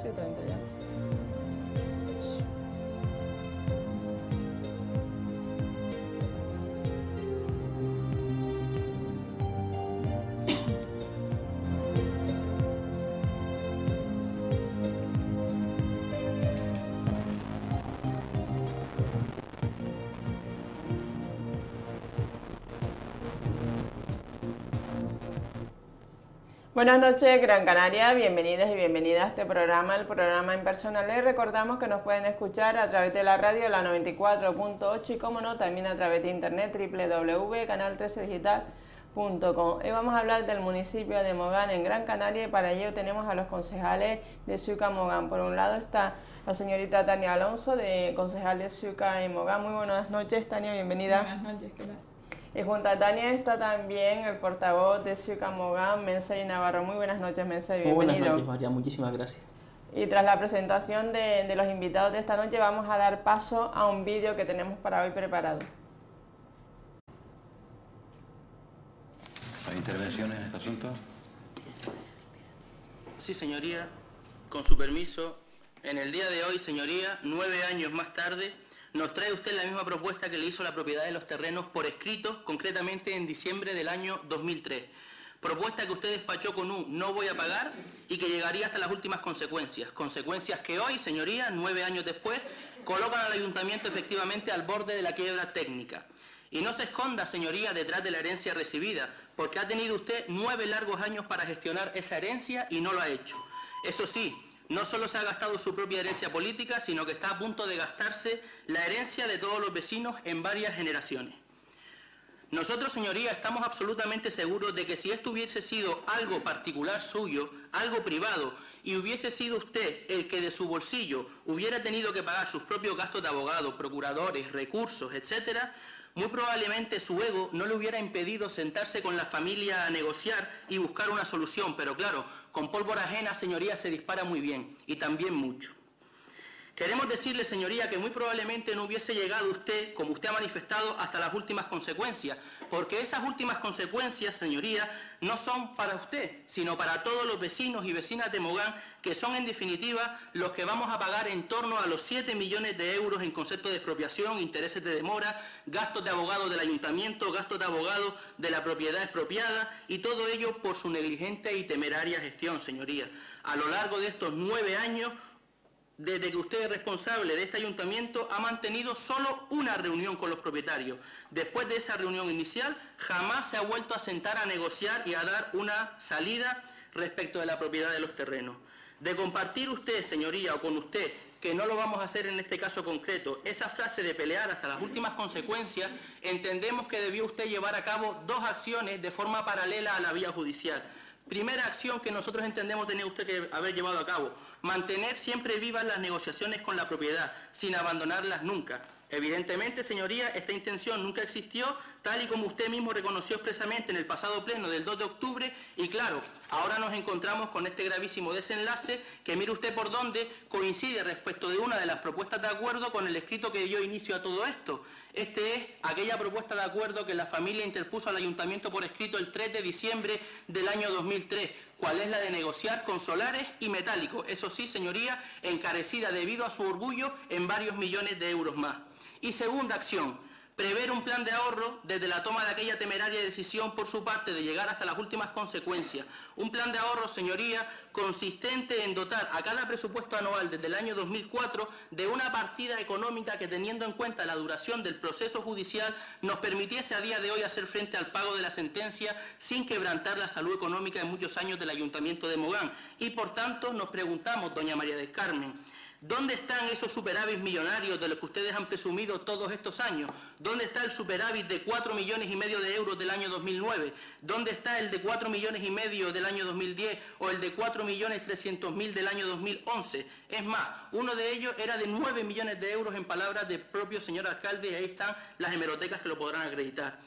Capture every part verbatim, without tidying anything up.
ocho y treinta ya. Buenas noches, Gran Canaria, bienvenidas y bienvenidas a este programa, el programa Impersonal. Les recordamos que nos pueden escuchar a través de la radio, la noventa y cuatro punto ocho, y como no, también a través de internet, doble u doble u doble u punto canal trece digital punto com. Hoy vamos a hablar del municipio de Mogán, en Gran Canaria, y para ello tenemos a los concejales de Xuca Mogán. Por un lado está la señorita Tania Alonso, de concejal de Xuca y Mogán. Muy buenas noches, Tania, bienvenida. Buenas noches, ¿qué tal? Y junto a Tania está también el portavoz de Xuca Mogán, Mensei Navarro. Muy buenas noches, Mensei, bienvenido. Muy buenas noches, María, muchísimas gracias. Y tras la presentación de, de los invitados de esta noche, vamos a dar paso a un vídeo que tenemos para hoy preparado. ¿Hay intervenciones en este asunto? Sí, señoría, con su permiso, en el día de hoy, señoría, nueve años más tarde, nos trae usted la misma propuesta que le hizo la propiedad de los terrenos por escrito, concretamente en diciembre del año dos mil tres. Propuesta que usted despachó con un no voy a pagar y que llegaría hasta las últimas consecuencias. Consecuencias que hoy, señoría, nueve años después, colocan al ayuntamiento efectivamente al borde de la quiebra técnica. Y no se esconda, señoría, detrás de la herencia recibida, porque ha tenido usted nueve largos años para gestionar esa herencia y no lo ha hecho. Eso sí, no solo se ha gastado su propia herencia política, sino que está a punto de gastarse la herencia de todos los vecinos en varias generaciones. Nosotros, señoría, estamos absolutamente seguros de que si esto hubiese sido algo particular suyo, algo privado, y hubiese sido usted el que de su bolsillo hubiera tenido que pagar sus propios gastos de abogado, procuradores, recursos, etcétera, muy probablemente su ego no le hubiera impedido sentarse con la familia a negociar y buscar una solución, pero claro, con pólvora ajena, señoría, se dispara muy bien, y también mucho. Queremos decirle, señoría, que muy probablemente no hubiese llegado usted, como usted ha manifestado, hasta las últimas consecuencias, porque esas últimas consecuencias, señoría, no son para usted, sino para todos los vecinos y vecinas de Mogán, que son en definitiva los que vamos a pagar en torno a los siete millones de euros en concepto de expropiación, intereses de demora, gastos de abogado del ayuntamiento, gastos de abogado de la propiedad expropiada, y todo ello por su negligente y temeraria gestión, señoría. A lo largo de estos nueve años, desde que usted es responsable de este ayuntamiento, ha mantenido solo una reunión con los propietarios. Después de esa reunión inicial, jamás se ha vuelto a sentar a negociar y a dar una salida respecto de la propiedad de los terrenos. De compartir usted, señoría, o con usted, que no lo vamos a hacer en este caso concreto, esa frase de pelear hasta las últimas consecuencias, entendemos que debió usted llevar a cabo dos acciones de forma paralela a la vía judicial. Primera acción que nosotros entendemos tener usted que haber llevado a cabo: mantener siempre vivas las negociaciones con la propiedad, sin abandonarlas nunca. Evidentemente, señoría, esta intención nunca existió, tal y como usted mismo reconoció expresamente en el pasado pleno del dos de octubre, y claro, ahora nos encontramos con este gravísimo desenlace que, mire usted por dónde, coincide respecto de una de las propuestas de acuerdo con el escrito que dio inicio a todo esto. Este es aquella propuesta de acuerdo que la familia interpuso al ayuntamiento por escrito el tres de diciembre del año dos mil tres, cual es la de negociar con solares y metálicos, eso sí, señoría, encarecida debido a su orgullo en varios millones de euros más. Y segunda acción, prever un plan de ahorro desde la toma de aquella temeraria decisión por su parte de llegar hasta las últimas consecuencias. Un plan de ahorro, señoría, consistente en dotar a cada presupuesto anual desde el año dos mil cuatro de una partida económica que, teniendo en cuenta la duración del proceso judicial, nos permitiese a día de hoy hacer frente al pago de la sentencia sin quebrantar la salud económica de muchos años del Ayuntamiento de Mogán. Y por tanto nos preguntamos, doña María del Carmen, ¿dónde están esos superávit millonarios de los que ustedes han presumido todos estos años? ¿Dónde está el superávit de cuatro millones y medio de euros del año dos mil nueve? ¿Dónde está el de cuatro millones y medio del año dos mil diez o el de cuatro millones trescientos mil del año dos mil once? Es más, uno de ellos era de nueve millones de euros en palabras del propio señor alcalde, y ahí están las hemerotecas que lo podrán acreditar.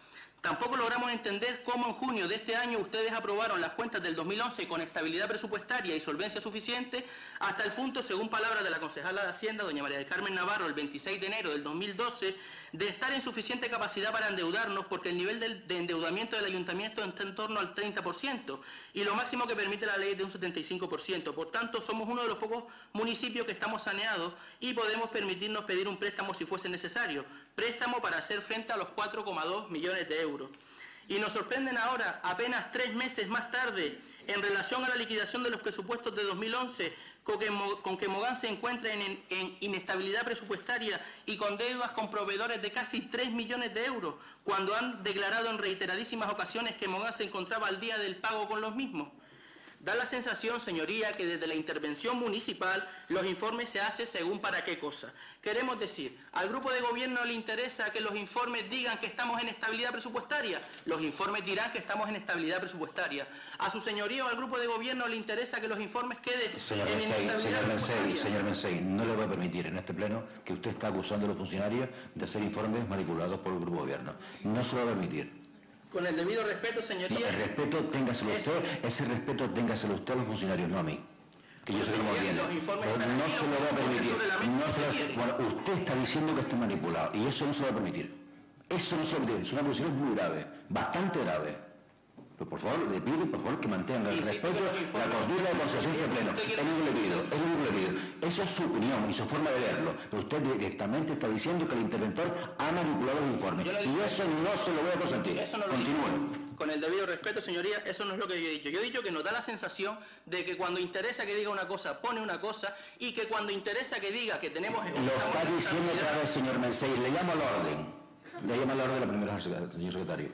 Tampoco logramos entender cómo en junio de este año ustedes aprobaron las cuentas del dos mil once con estabilidad presupuestaria y solvencia suficiente, hasta el punto, según palabras de la concejala de Hacienda, doña María del Carmen Navarro, el veintiséis de enero del dos mil doce, de estar en suficiente capacidad para endeudarnos, porque el nivel de endeudamiento del ayuntamiento está en torno al treinta por ciento y lo máximo que permite la ley es de un setenta y cinco por ciento. Por tanto, somos uno de los pocos municipios que estamos saneados y podemos permitirnos pedir un préstamo si fuese necesario. Préstamo para hacer frente a los cuatro coma dos millones de euros. Y nos sorprenden ahora, apenas tres meses más tarde, en relación a la liquidación de los presupuestos de dos mil once, con que, con que Mogán se encuentra en, en, en inestabilidad presupuestaria y con deudas con proveedores de casi tres millones de euros, cuando han declarado en reiteradísimas ocasiones que Mogán se encontraba al día del pago con los mismos. Da la sensación, señoría, que desde la intervención municipal los informes se hacen según para qué cosa. Queremos decir, al grupo de gobierno le interesa que los informes digan que estamos en estabilidad presupuestaria. Los informes dirán que estamos en estabilidad presupuestaria. A su señoría o al grupo de gobierno le interesa que los informes queden señor en Mensei, inestabilidad señor presupuestaria. Mensei, señor Mensei, no le voy a permitir en este pleno que usted está acusando a los funcionarios de hacer informes manipulados por el grupo de gobierno. No se lo va a permitir. Con el debido respeto, señoría... No, el respeto téngaselo usted, ese respeto téngaselo usted a los funcionarios, no a mí. Que yo sé cómo tiene. Pero no se lo va a permitir. No se lo, bueno, usted está diciendo que está manipulado y eso no se lo va a permitir. Eso no se lo va a permitir. Es una acusación muy grave, bastante grave. Pero por favor, le pido por favor que mantenga el respeto, la cordura de concesión de pleno. Es lo que le pido, es lo que le pido. Eso es su opinión y su forma de verlo. Pero usted directamente está diciendo que el interventor ha manipulado el informe. Y eso no se lo voy a consentir. Eso no lo Continúe. Con el debido respeto, señoría, eso no es lo que yo he dicho. Yo he dicho que nos da la sensación de que cuando interesa que diga una cosa, pone una cosa, y que cuando interesa que diga que tenemos... Lo está diciendo otra vez, señor Mensei. Le llamo al orden. Le llamo al orden a la primera señor secretario.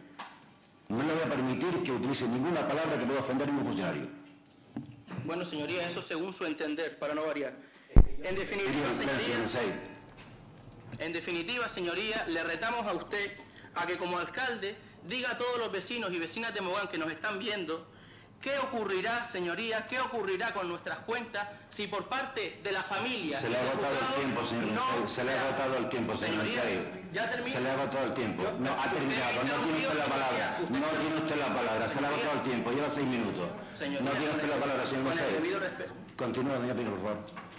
No le voy a permitir que utilice ninguna palabra que pueda ofender a ningún funcionario. Bueno, señoría, eso según su entender, para no variar. En definitiva, señoría, en definitiva, señoría, le retamos a usted a que como alcalde diga a todos los vecinos y vecinas de Mogán que nos están viendo qué ocurrirá, señoría, qué ocurrirá con nuestras cuentas si por parte de la familia... Se le ha agotado el tiempo, señor Mensei. Se le ha agotado el tiempo, señor Mensei. Ya termino. Se le ha agotado el tiempo. No, ha terminado. No tiene usted la palabra. No tiene usted la palabra. Se le ha agotado el tiempo. Lleva seis minutos. No tiene usted la palabra, señor Mensei. Continúa, doña Pino, por favor.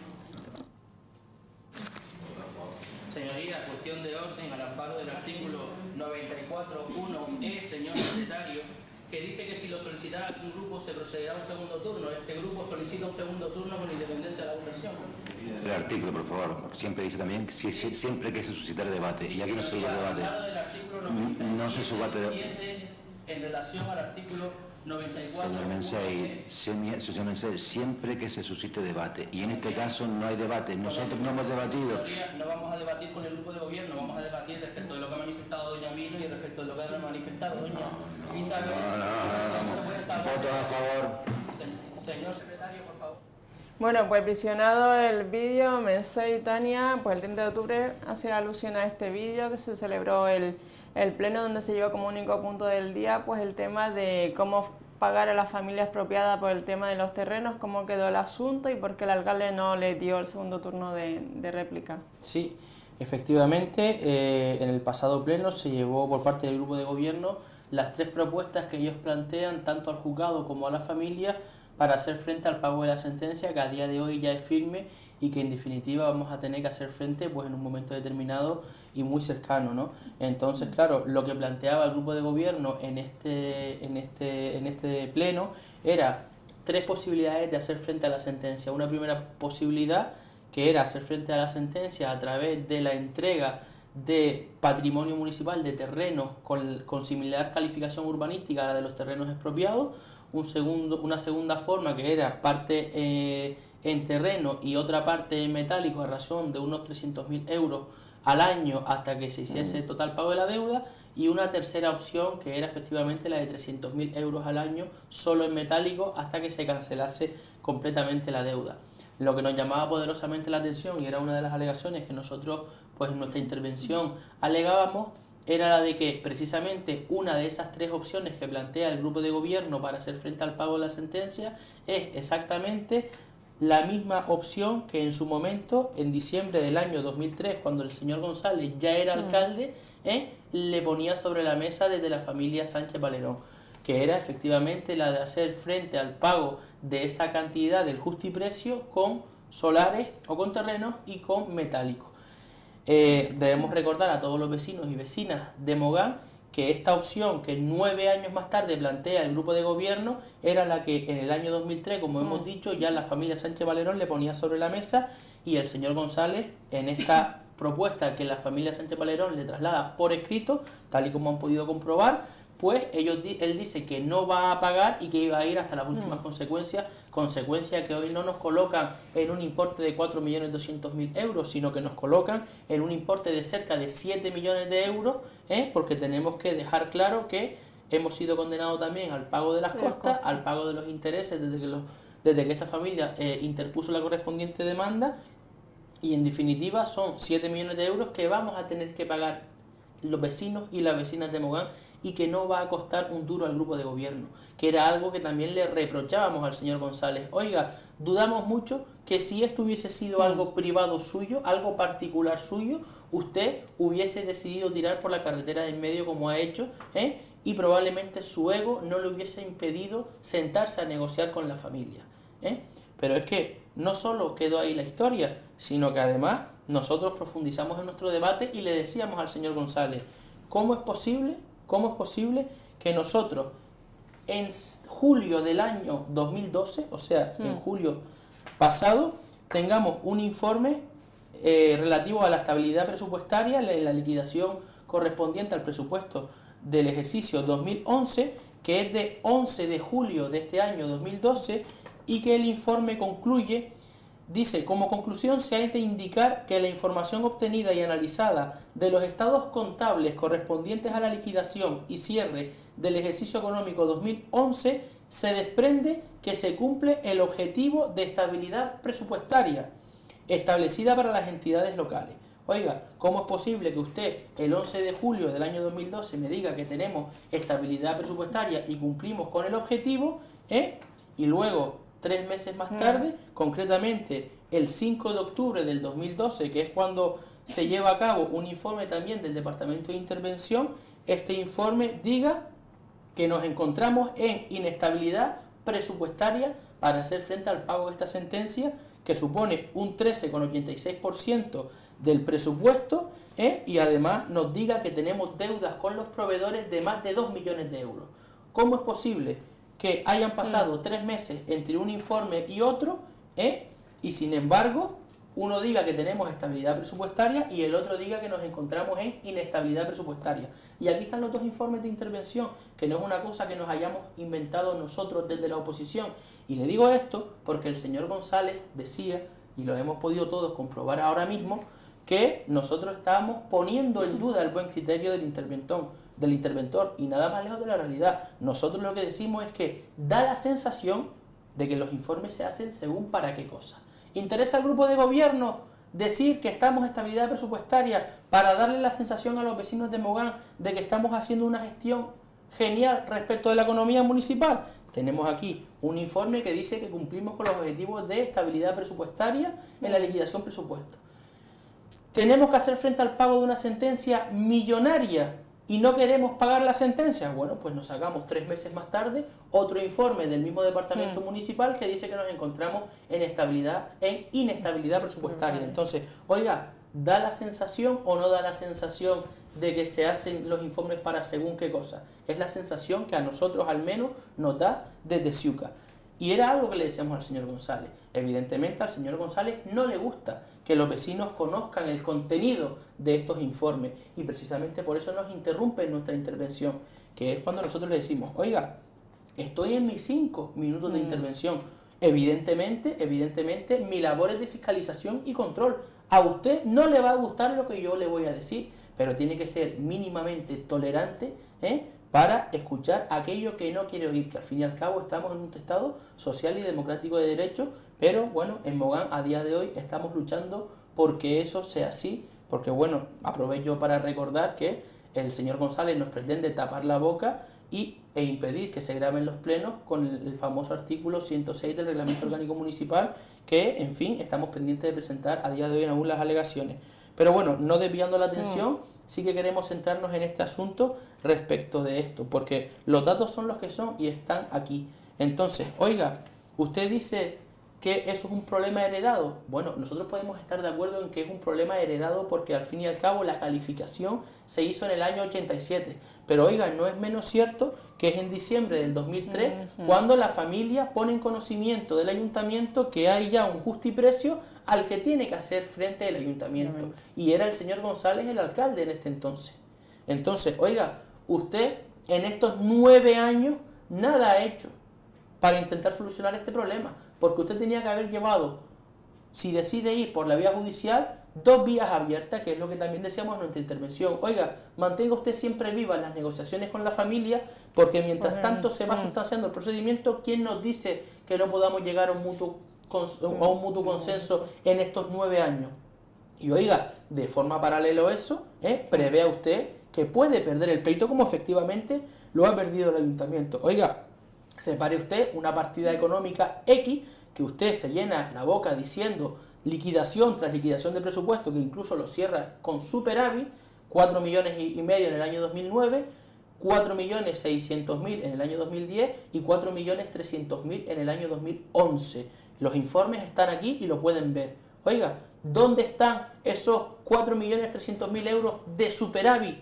Señoría, cuestión de orden al amparo del artículo noventa y cuatro punto uno e, señor secretario, que dice que si lo solicitara algún grupo se procederá a un segundo turno. Este grupo solicita un segundo turno con independencia de la votación. El artículo, por favor. Siempre dice también que si, si, siempre que se suscitara debate. Y aquí no se suscita debate. No se suscita debate. En relación al artículo noventa y cuatro. Señor Mensei, señor Mensei, siempre que se suscite debate. Y en este caso no hay debate. Nosotros no hemos debatido. No vamos a debatir con el grupo de gobierno, vamos a debatir respecto de lo que ha manifestado doña Milo y respecto de lo que ha manifestado doña Isabel. No, no, no, no. Votos a favor. Señor secretario, por favor. Bueno, pues visionado el vídeo, Mensei y Tania, pues el treinta de octubre hacía alusión a este vídeo que se celebró el, el pleno, donde se llevó como único punto del día pues el tema de cómo pagar a las familias expropiadas por el tema de los terrenos, cómo quedó el asunto y por qué el alcalde no le dio el segundo turno de, de réplica. Sí, efectivamente, eh, en el pasado pleno se llevó por parte del grupo de gobierno las tres propuestas que ellos plantean tanto al juzgado como a la familia para hacer frente al pago de la sentencia, que a día de hoy ya es firme y que en definitiva vamos a tener que hacer frente pues en un momento determinado y muy cercano, ¿no? Entonces, claro, lo que planteaba el grupo de gobierno en este, en este, en este pleno era tres posibilidades de hacer frente a la sentencia. Una primera posibilidad, que era hacer frente a la sentencia a través de la entrega de patrimonio municipal de terrenos con, con similar calificación urbanística a la de los terrenos expropiados. Un segundo, una segunda forma, que era parte eh, en terreno y otra parte en metálico a razón de unos trescientos mil euros al año hasta que se hiciese el total pago de la deuda, y una tercera opción que era efectivamente la de trescientos mil euros al año solo en metálico hasta que se cancelase completamente la deuda. Lo que nos llamaba poderosamente la atención, y era una de las alegaciones que nosotros pues en nuestra intervención alegábamos, era la de que precisamente una de esas tres opciones que plantea el grupo de gobierno para hacer frente al pago de la sentencia es exactamente la misma opción que en su momento, en diciembre del año dos mil tres, cuando el señor González ya era alcalde, ¿eh? le ponía sobre la mesa desde la familia Sánchez Valerón, que era efectivamente la de hacer frente al pago de esa cantidad del justiprecio con solares o con terrenos y con metálicos. Eh, debemos recordar a todos los vecinos y vecinas de Mogán que esta opción que nueve años más tarde plantea el grupo de gobierno era la que en el año dos mil tres, como hemos dicho, ya la familia Sánchez Valerón le ponía sobre la mesa, y el señor González en esta propuesta que la familia Sánchez Valerón le traslada por escrito, tal y como han podido comprobar, pues ellos, él dice que no va a pagar y que iba a ir hasta las últimas mm. consecuencias, consecuencias que hoy no nos colocan en un importe de cuatro millones doscientos mil euros, sino que nos colocan en un importe de cerca de siete millones de euros, ¿eh? porque tenemos que dejar claro que hemos sido condenados también al pago de las costas, costas, al pago de los intereses desde que, los, desde que esta familia eh, interpuso la correspondiente demanda, y en definitiva son siete millones de euros que vamos a tener que pagar los vecinos y las vecinas de Mogán, y que no va a costar un duro al grupo de gobierno, que era algo que también le reprochábamos al señor González. Oiga, dudamos mucho que si esto hubiese sido algo privado suyo, algo particular suyo, usted hubiese decidido tirar por la carretera de en medio como ha hecho, ¿eh? y probablemente su ego no le hubiese impedido sentarse a negociar con la familia. ¿eh? Pero es que no solo quedó ahí la historia, sino que además nosotros profundizamos en nuestro debate y le decíamos al señor González, ¿cómo es posible? ¿Cómo es posible que nosotros en julio del año dos mil doce, o sea, mm. en julio pasado, tengamos un informe eh, relativo a la estabilidad presupuestaria, la, la liquidación correspondiente al presupuesto del ejercicio dos mil once, que es de once de julio de este año dos mil doce, y que el informe concluye, dice, como conclusión se ha de indicar que la información obtenida y analizada de los estados contables correspondientes a la liquidación y cierre del ejercicio económico dos mil once se desprende que se cumple el objetivo de estabilidad presupuestaria establecida para las entidades locales. Oiga, ¿cómo es posible que usted el once de julio del año dos mil doce me diga que tenemos estabilidad presupuestaria y cumplimos con el objetivo, ¿eh? y luego tres meses más tarde, concretamente el cinco de octubre del dos mil doce, que es cuando se lleva a cabo un informe también del Departamento de Intervención, este informe diga que nos encontramos en inestabilidad presupuestaria para hacer frente al pago de esta sentencia, que supone un trece coma ochenta y seis por ciento del presupuesto, ¿eh? y además nos diga que tenemos deudas con los proveedores de más de dos millones de euros. ¿Cómo es posible que hayan pasado mm. tres meses entre un informe y otro, ¿eh? y sin embargo uno diga que tenemos estabilidad presupuestaria y el otro diga que nos encontramos en inestabilidad presupuestaria? Y aquí están los dos informes de intervención, que no es una cosa que nos hayamos inventado nosotros desde la oposición. Y le digo esto porque el señor González decía, y lo hemos podido todos comprobar ahora mismo, que nosotros estábamos poniendo en duda el buen criterio del interventor, del interventor, y nada más lejos de la realidad. Nosotros lo que decimos es que da la sensación de que los informes se hacen según para qué cosa. ¿Interesa al grupo de gobierno decir que estamos en estabilidad presupuestaria para darle la sensación a los vecinos de Mogán de que estamos haciendo una gestión genial respecto de la economía municipal? Tenemos aquí un informe que dice que cumplimos con los objetivos de estabilidad presupuestaria en la liquidación presupuesto. Tenemos que hacer frente al pago de una sentencia millonaria y no queremos pagar la sentencia. Bueno, pues nos sacamos tres meses más tarde otro informe del mismo departamento mm. municipal que dice que nos encontramos en estabilidad, en inestabilidad presupuestaria. Mm. Entonces, oiga, ¿da la sensación o no da la sensación de que se hacen los informes para según qué cosa? Es la sensación que a nosotros al menos nos da desde Ciuca. Y era algo que le decíamos al señor González. Evidentemente al señor González no le gusta que los vecinos conozcan el contenido de estos informes, y precisamente por eso nos interrumpe nuestra intervención, que es cuando nosotros le decimos, oiga, estoy en mis cinco minutos de mm. intervención, evidentemente, evidentemente mi labor es de fiscalización y control. A usted no le va a gustar lo que yo le voy a decir, pero tiene que ser mínimamente tolerante, ¿eh? para escuchar aquello que no quiere oír, que al fin y al cabo estamos en un Estado social y democrático de derecho, pero bueno, en Mogán a día de hoy estamos luchando porque eso sea así, porque bueno, aprovecho para recordar que el señor González nos pretende tapar la boca y, e impedir que se graben los plenos con el, el famoso artículo ciento seis del Reglamento Orgánico Municipal, que en fin, estamos pendientes de presentar a día de hoy en aún las alegaciones. Pero bueno, no desviando la atención, mm. sí que queremos centrarnos en este asunto respecto de esto, porque los datos son los que son y están aquí. Entonces, oiga, usted dice que eso es un problema heredado. Bueno, nosotros podemos estar de acuerdo en que es un problema heredado porque al fin y al cabo la calificación se hizo en el año ochenta y siete. Pero oiga, no es menos cierto que es en diciembre del dos mil tres uh-huh. cuando la familia pone en conocimiento del ayuntamiento que hay ya un justiprecio al que tiene que hacer frente el ayuntamiento. Uh-huh. Y era el señor González el alcalde en este entonces. Entonces, oiga, usted en estos nueve años nada ha hecho para intentar solucionar este problema. Porque usted tenía que haber llevado, si decide ir por la vía judicial, dos vías abiertas, que es lo que también decíamos en nuestra intervención. Oiga, mantenga usted siempre vivas las negociaciones con la familia, porque mientras tanto se va sustanciando el procedimiento, ¿quién nos dice que no podamos llegar a un mutuo, a un mutuo consenso en estos nueve años? Y oiga, de forma paralela a eso, ¿eh? prevea usted que puede perder el pleito como efectivamente lo ha perdido el ayuntamiento. Oiga, separe usted una partida económica X que usted se llena la boca diciendo liquidación tras liquidación de presupuesto, que incluso lo cierra con superávit, cuatro millones y medio en el año dos mil nueve, cuatro millones seiscientos mil en el año dos mil diez y cuatro millones trescientos mil en el año dos mil once. Los informes están aquí y lo pueden ver. Oiga, ¿dónde están esos cuatro millones trescientos mil euros de superávit?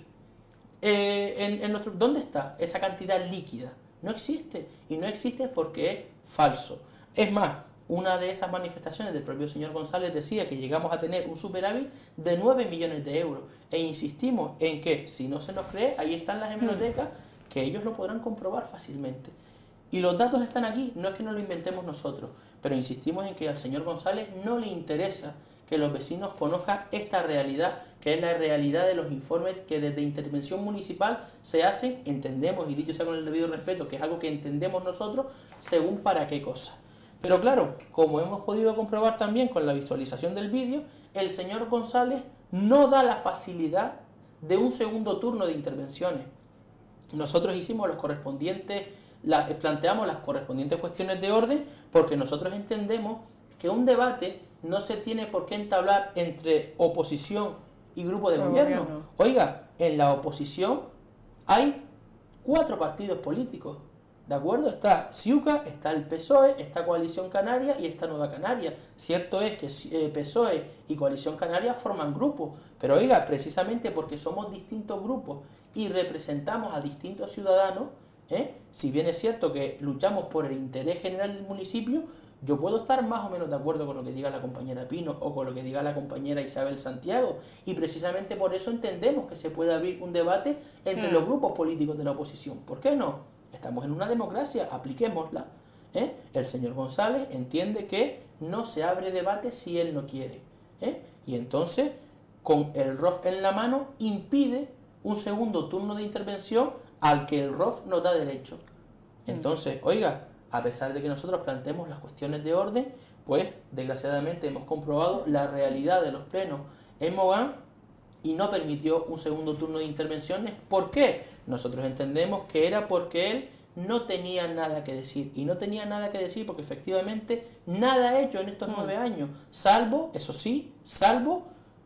Eh, en, en nuestro, ¿Dónde está esa cantidad líquida? No existe, y no existe porque es falso. Es más, una de esas manifestaciones del propio señor González decía que llegamos a tener un superávit de nueve millones de euros, e insistimos en que, si no se nos cree, ahí están las hemerotecas, que ellos lo podrán comprobar fácilmente. Y los datos están aquí, no es que nos lo inventemos nosotros, pero insistimos en que al señor González no le interesa que los vecinos conozcan esta realidad, que es la realidad de los informes que desde intervención municipal se hacen, entendemos, y dicho sea con el debido respeto, que es algo que entendemos nosotros, según para qué cosa. Pero claro, como hemos podido comprobar también con la visualización del vídeo, el señor González no da la facilidad de un segundo turno de intervenciones. Nosotros hicimos los correspondientes, la, planteamos las correspondientes cuestiones de orden, porque nosotros entendemos que un debate no se tiene por qué entablar entre oposición y grupo de gobierno. gobierno. Oiga, en la oposición hay cuatro partidos políticos, ¿de acuerdo? Está Ciuca, está el P S O E, está Coalición Canaria y está Nueva Canaria. Cierto es que eh, P S O E y Coalición Canaria forman grupos, pero oiga, precisamente porque somos distintos grupos y representamos a distintos ciudadanos, ¿eh? si bien es cierto que luchamos por el interés general del municipio, yo puedo estar más o menos de acuerdo con lo que diga la compañera Pino o con lo que diga la compañera Isabel Santiago, y precisamente por eso entendemos que se puede abrir un debate entre mm. los grupos políticos de la oposición. ¿Por qué no? Estamos en una democracia, apliquémosla. ¿eh? El señor González entiende que no se abre debate si él no quiere. ¿eh? Y entonces, con el R O F en la mano, impide un segundo turno de intervención al que el R O F nos da derecho. Entonces, oiga, a pesar de que nosotros planteemos las cuestiones de orden, pues desgraciadamente hemos comprobado la realidad de los plenos en Mogán y no permitió un segundo turno de intervenciones. ¿Por qué? Nosotros entendemos que era porque él no tenía nada que decir, y no tenía nada que decir porque efectivamente nada ha hecho en estos mm. nueve años, salvo, eso sí, salvo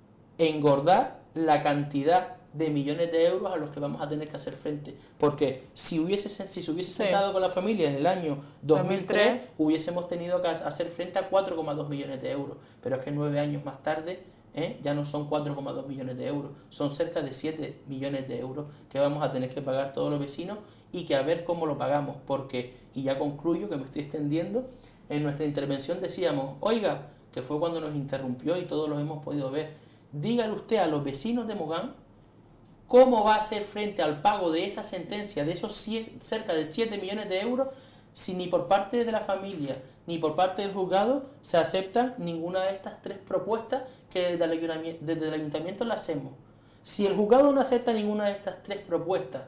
engordar la cantidad de millones de euros a los que vamos a tener que hacer frente, porque si hubiese si se hubiese sentado sí. con la familia en el año dos mil tres, hubiésemos tenido que hacer frente a cuatro coma dos millones de euros, pero es que nueve años más tarde ¿eh? ya no son cuatro coma dos millones de euros, son cerca de siete millones de euros que vamos a tener que pagar todos los vecinos, y que a ver cómo lo pagamos, porque, y ya concluyo que me estoy extendiendo, en nuestra intervención decíamos, oiga, que fue cuando nos interrumpió y todos los hemos podido ver, dígale usted a los vecinos de Mogán ¿cómo va a hacer frente al pago de esa sentencia, de esos cerca de siete millones de euros, si ni por parte de la familia ni por parte del juzgado se aceptan ninguna de estas tres propuestas que desde el ayuntamiento, desde el ayuntamiento le hacemos? Si el juzgado no acepta ninguna de estas tres propuestas,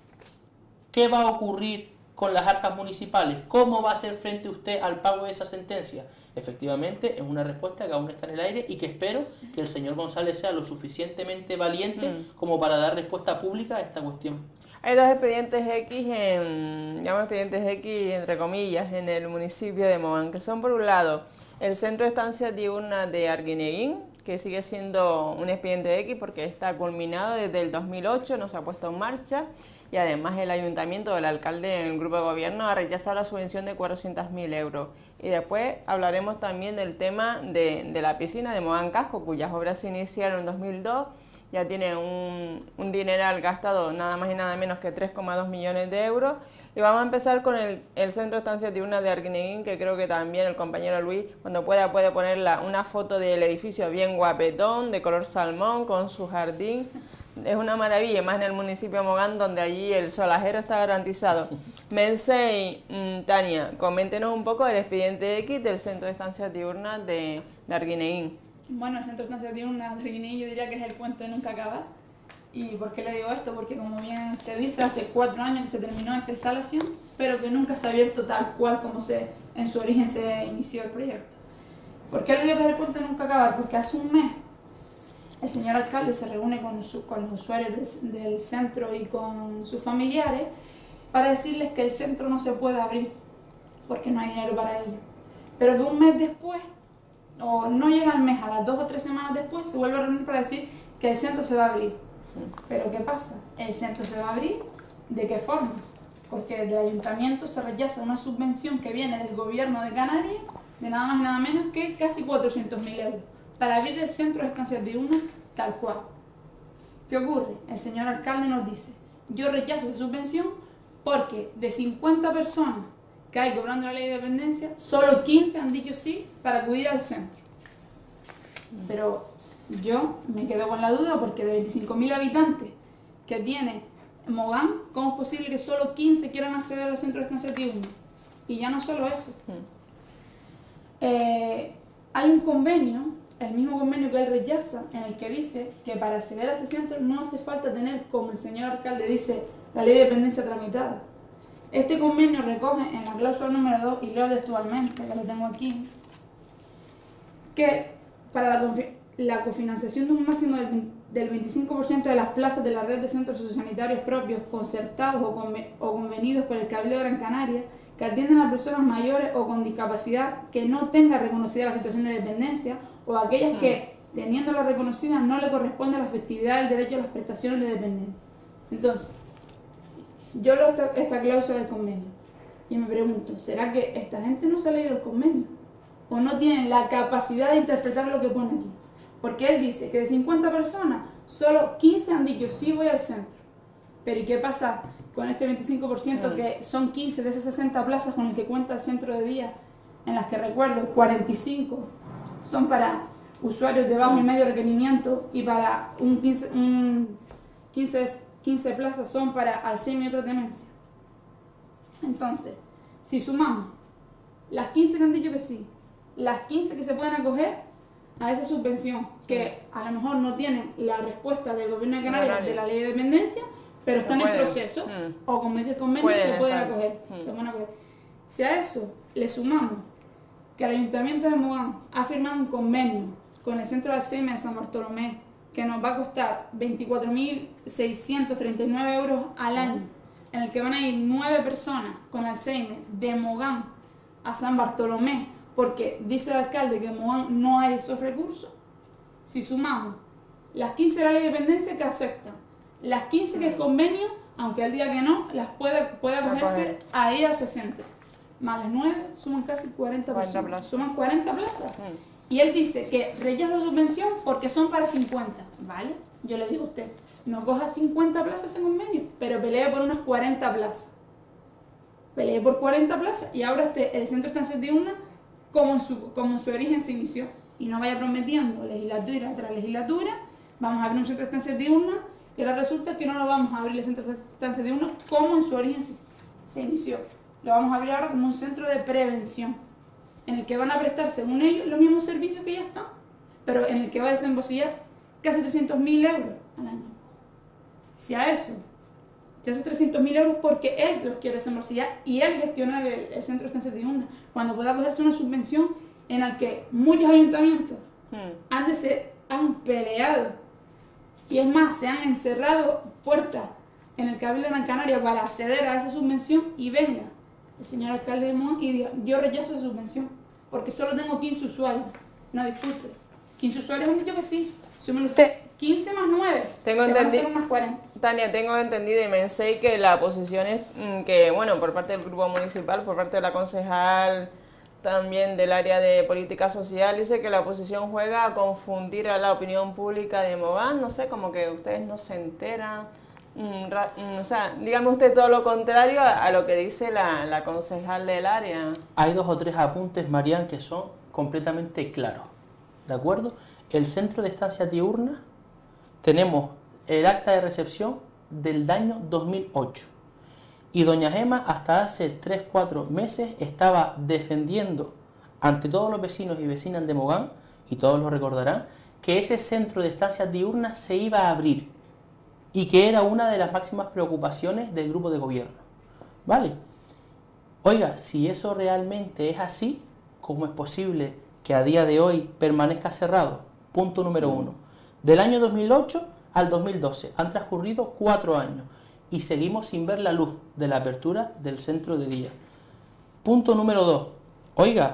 ¿qué va a ocurrir con las arcas municipales? ¿Cómo va a hacer frente usted al pago de esa sentencia? Efectivamente, es una respuesta que aún está en el aire y que espero que el señor González sea lo suficientemente valiente mm. como para dar respuesta pública a esta cuestión. Hay dos expedientes X, en, llamo expedientes X entre comillas, en el municipio de Mogán, que son por un lado el Centro de Estancia Diurna de Arguineguín, que sigue siendo un expediente X porque está culminado desde el dos mil ocho, no se ha puesto en marcha, y además el ayuntamiento, el alcalde en el grupo de gobierno ha rechazado la subvención de cuatrocientos mil euros. Y después hablaremos también del tema de, de la piscina de Mogán Casco, cuyas obras se iniciaron en dos mil dos, ya tiene un, un dineral gastado nada más y nada menos que tres coma dos millones de euros. Y vamos a empezar con el, el centro de estancia diurna de Arguineguín, que creo que también el compañero Luis, cuando pueda, puede poner la, una foto del edificio bien guapetón, de color salmón, con su jardín. Es una maravilla, más en el municipio de Mogán, donde allí el solajero está garantizado. Mense y mmm, Tania, coméntenos un poco el expediente X del centro de estancias diurnas de, de Arguineguín. Bueno, el centro de estancias diurnas de Arguineguín yo diría que es el cuento de nunca acabar. ¿Y por qué le digo esto? Porque como bien usted dice, hace cuatro años que se terminó esa instalación, pero que nunca se ha abierto tal cual como se, en su origen se inició el proyecto. ¿Por qué le digo que es el cuento de nunca acabar? Porque hace un mes el señor alcalde se reúne con, su, con los usuarios del, del centro y con sus familiares para decirles que el centro no se puede abrir porque no hay dinero para ello. Pero que un mes después, o no llega al mes, a las dos o tres semanas después, se vuelve a reunir para decir que el centro se va a abrir. Pero ¿qué pasa? El centro se va a abrir, ¿de qué forma? Porque del ayuntamiento se rechaza una subvención que viene del gobierno de Canarias de nada más y nada menos que casi cuatrocientos mil euros para abrir el centro de estancias diurnas tal cual. ¿Qué ocurre? El señor alcalde nos dice: yo rechazo esa subvención porque de cincuenta personas que hay cobrando la ley de dependencia, solo quince han dicho sí para acudir al centro. Pero yo me quedo con la duda porque de veinticinco mil habitantes que tiene Mogán, ¿cómo es posible que solo quince quieran acceder al centro de estancias diurnas? Y ya no solo eso. Eh, hay un convenio, el mismo convenio que él rechaza, en el que dice que para acceder a ese centro no hace falta tener, como el señor alcalde dice, la ley de dependencia tramitada. Este convenio recoge en la cláusula número dos, y leo textualmente, que lo tengo aquí, que para la, la cofinanciación de un máximo del, del veinticinco por ciento de las plazas de la red de centros sociosanitarios propios, concertados o, conven, o convenidos por el Cabildo de Gran Canaria, que atienden a personas mayores o con discapacidad que no tenga reconocida la situación de dependencia, o aquellas que, teniéndola reconocida, no le corresponde la efectividad del derecho a las prestaciones de dependencia. Entonces, yo leo esta, esta cláusula del convenio y me pregunto, ¿será que esta gente no se ha leído el convenio? ¿O no tienen la capacidad de interpretar lo que pone aquí? Porque él dice que de cincuenta personas, solo quince han dicho sí voy al centro. Pero ¿y qué pasa con este veinticinco por ciento que son quince de esas sesenta plazas con el que cuenta el centro de día, en las que recuerdo cuarenta y cinco son para usuarios de bajo y medio requerimiento y para un quince, un quince, quince plazas son para Alzheimer y otras demencias? Entonces, si sumamos las quince que han dicho que sí, las quince que se pueden acoger a esa subvención, que a lo mejor no tienen la respuesta del gobierno de Canarias de la ley de dependencia, pero están en proceso, mm. o como dice el convenio, pueden se pueden estar. acoger. Mm. Se pueden acoger. Si a eso le sumamos que el Ayuntamiento de Mogán ha firmado un convenio con el Centro de Alzheimer de San Bartolomé que nos va a costar veinticuatro mil seiscientos treinta y nueve euros al año, en el que van a ir nueve personas con Alzheimer de Mogán a San Bartolomé, porque dice el alcalde que en Mogán no hay esos recursos. Si sumamos las quince de la ley de dependencia que aceptan, las quince que el convenio, aunque él diga que no, las puede, puede acogerse a ir a sesenta. Más las nueve, suman casi cuarenta personas. Plazas. Suman cuarenta plazas. Mm. Y él dice que rechaza la subvención porque son para cincuenta. ¿Vale? Yo le digo a usted, no coja cincuenta plazas en convenio, pero pelee por unas cuarenta plazas. Pelee por cuarenta plazas y ahora este, el centro de estancias diurnas como en, su, como en su origen se inició. Y no vaya prometiendo legislatura tras legislatura, vamos a abrir un centro de estancias diurnas, y ahora resulta que no lo vamos a abrir el centro de estancias diurnas como en su origen se, se inició. Lo vamos a abrir ahora como un centro de prevención, en el que van a prestar, según ellos, los mismos servicios que ya están, pero en el que va a desembolsillar casi trescientos mil euros al año. Si a eso, ya esos trescientos mil euros porque él los quiere desembolsillar y él gestionar el, el centro de estancias diurnas, cuando pueda cogerse una subvención en la que muchos ayuntamientos hmm. han, de ser, han peleado, y es más, se han encerrado puertas en el Cabildo de Gran Canaria para acceder a esa subvención, y venga el señor alcalde de Mogán y diga, yo rechazo esa subvención porque solo tengo quince usuarios. No, disculpe, quince usuarios han dicho que sí. Súmelo usted, quince más nueve, tengo que entendido, van a ser unas cuarenta. Tania, tengo entendido y me sé que la posición es mm, que, bueno, por parte del grupo municipal, por parte de la concejal también del área de política social, dice que la oposición juega a confundir a la opinión pública de Mogán, no sé, como que ustedes no se enteran, mm, ra, mm, o sea, dígame usted todo lo contrario a, a lo que dice la, la concejal del área. Hay dos o tres apuntes, Marian, que son completamente claros, ¿de acuerdo? El centro de estancias diurnas, tenemos el acta de recepción del año dos mil ocho. Y doña Gema hasta hace tres cuatro meses estaba defendiendo ante todos los vecinos y vecinas de Mogán, y todos lo recordarán, que ese centro de estancias diurnas se iba a abrir y que era una de las máximas preocupaciones del grupo de gobierno. ¿Vale? Oiga, si eso realmente es así, ¿cómo es posible que a día de hoy permanezca cerrado? Punto número uno. Del año dos mil ocho al dos mil doce han transcurrido cuatro años. Y seguimos sin ver la luz de la apertura del centro de día. Punto número dos. Oiga,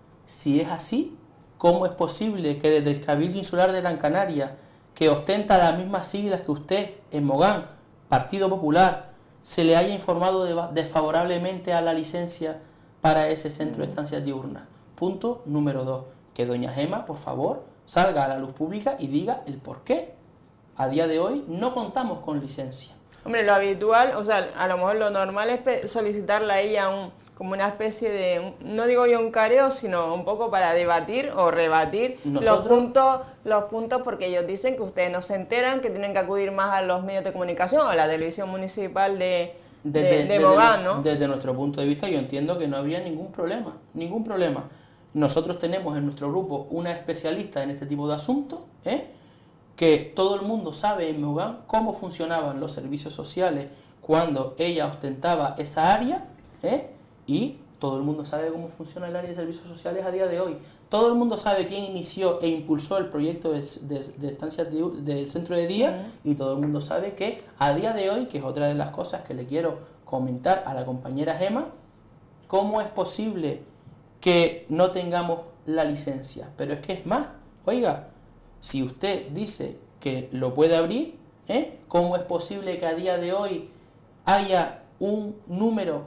si es así, ¿cómo es posible que desde el Cabildo Insular de Gran Canaria, que ostenta las mismas siglas que usted en Mogán, Partido Popular, se le haya informado de, desfavorablemente a la licencia para ese centro de estancias diurnas? Punto número dos. Que doña Gema, por favor, salga a la luz pública y diga el por qué. A día de hoy no contamos con licencia. Hombre, lo habitual, o sea, a lo mejor lo normal es solicitarle a ella un, como una especie de, no digo yo un careo, sino un poco para debatir o rebatir los puntos, los puntos, porque ellos dicen que ustedes no se enteran, que tienen que acudir más a los medios de comunicación, a la televisión municipal de, de, desde, de Mogán, ¿no? Desde nuestro punto de vista yo entiendo que no habría ningún problema, ningún problema. Nosotros tenemos en nuestro grupo una especialista en este tipo de asuntos, ¿eh? Que todo el mundo sabe en Mogán cómo funcionaban los servicios sociales cuando ella ostentaba esa área, ¿eh? Y todo el mundo sabe cómo funciona el área de servicios sociales a día de hoy. Todo el mundo sabe quién inició e impulsó el proyecto de, de, de estancias de, del centro de día, uh-huh. Y todo el mundo sabe que a día de hoy, que es otra de las cosas que le quiero comentar a la compañera Gema, cómo es posible que no tengamos la licencia. Pero es que es más, oiga, si usted dice que lo puede abrir, ¿eh? ¿Cómo es posible que a día de hoy haya un número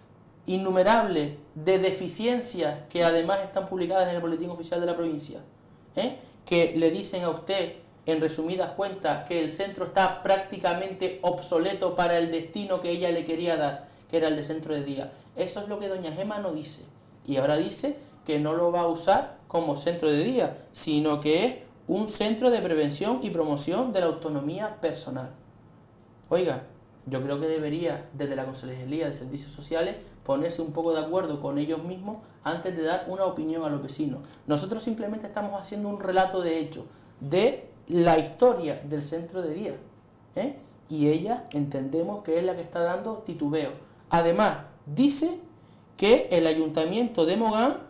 innumerable de deficiencias que además están publicadas en el Boletín Oficial de la provincia? ¿Eh? Que le dicen a usted, en resumidas cuentas, que el centro está prácticamente obsoleto para el destino que ella le quería dar, que era el de centro de día. Eso es lo que doña Gema no dice. Y ahora dice que no lo va a usar como centro de día, sino que es un centro de prevención y promoción de la autonomía personal. Oiga, yo creo que debería, desde la Concejalía de Servicios Sociales, ponerse un poco de acuerdo con ellos mismos antes de dar una opinión a los vecinos. Nosotros simplemente estamos haciendo un relato de hecho de la historia del centro de día, ¿eh? Y ella entendemos que es la que está dando titubeo. Además, dice que el Ayuntamiento de Mogán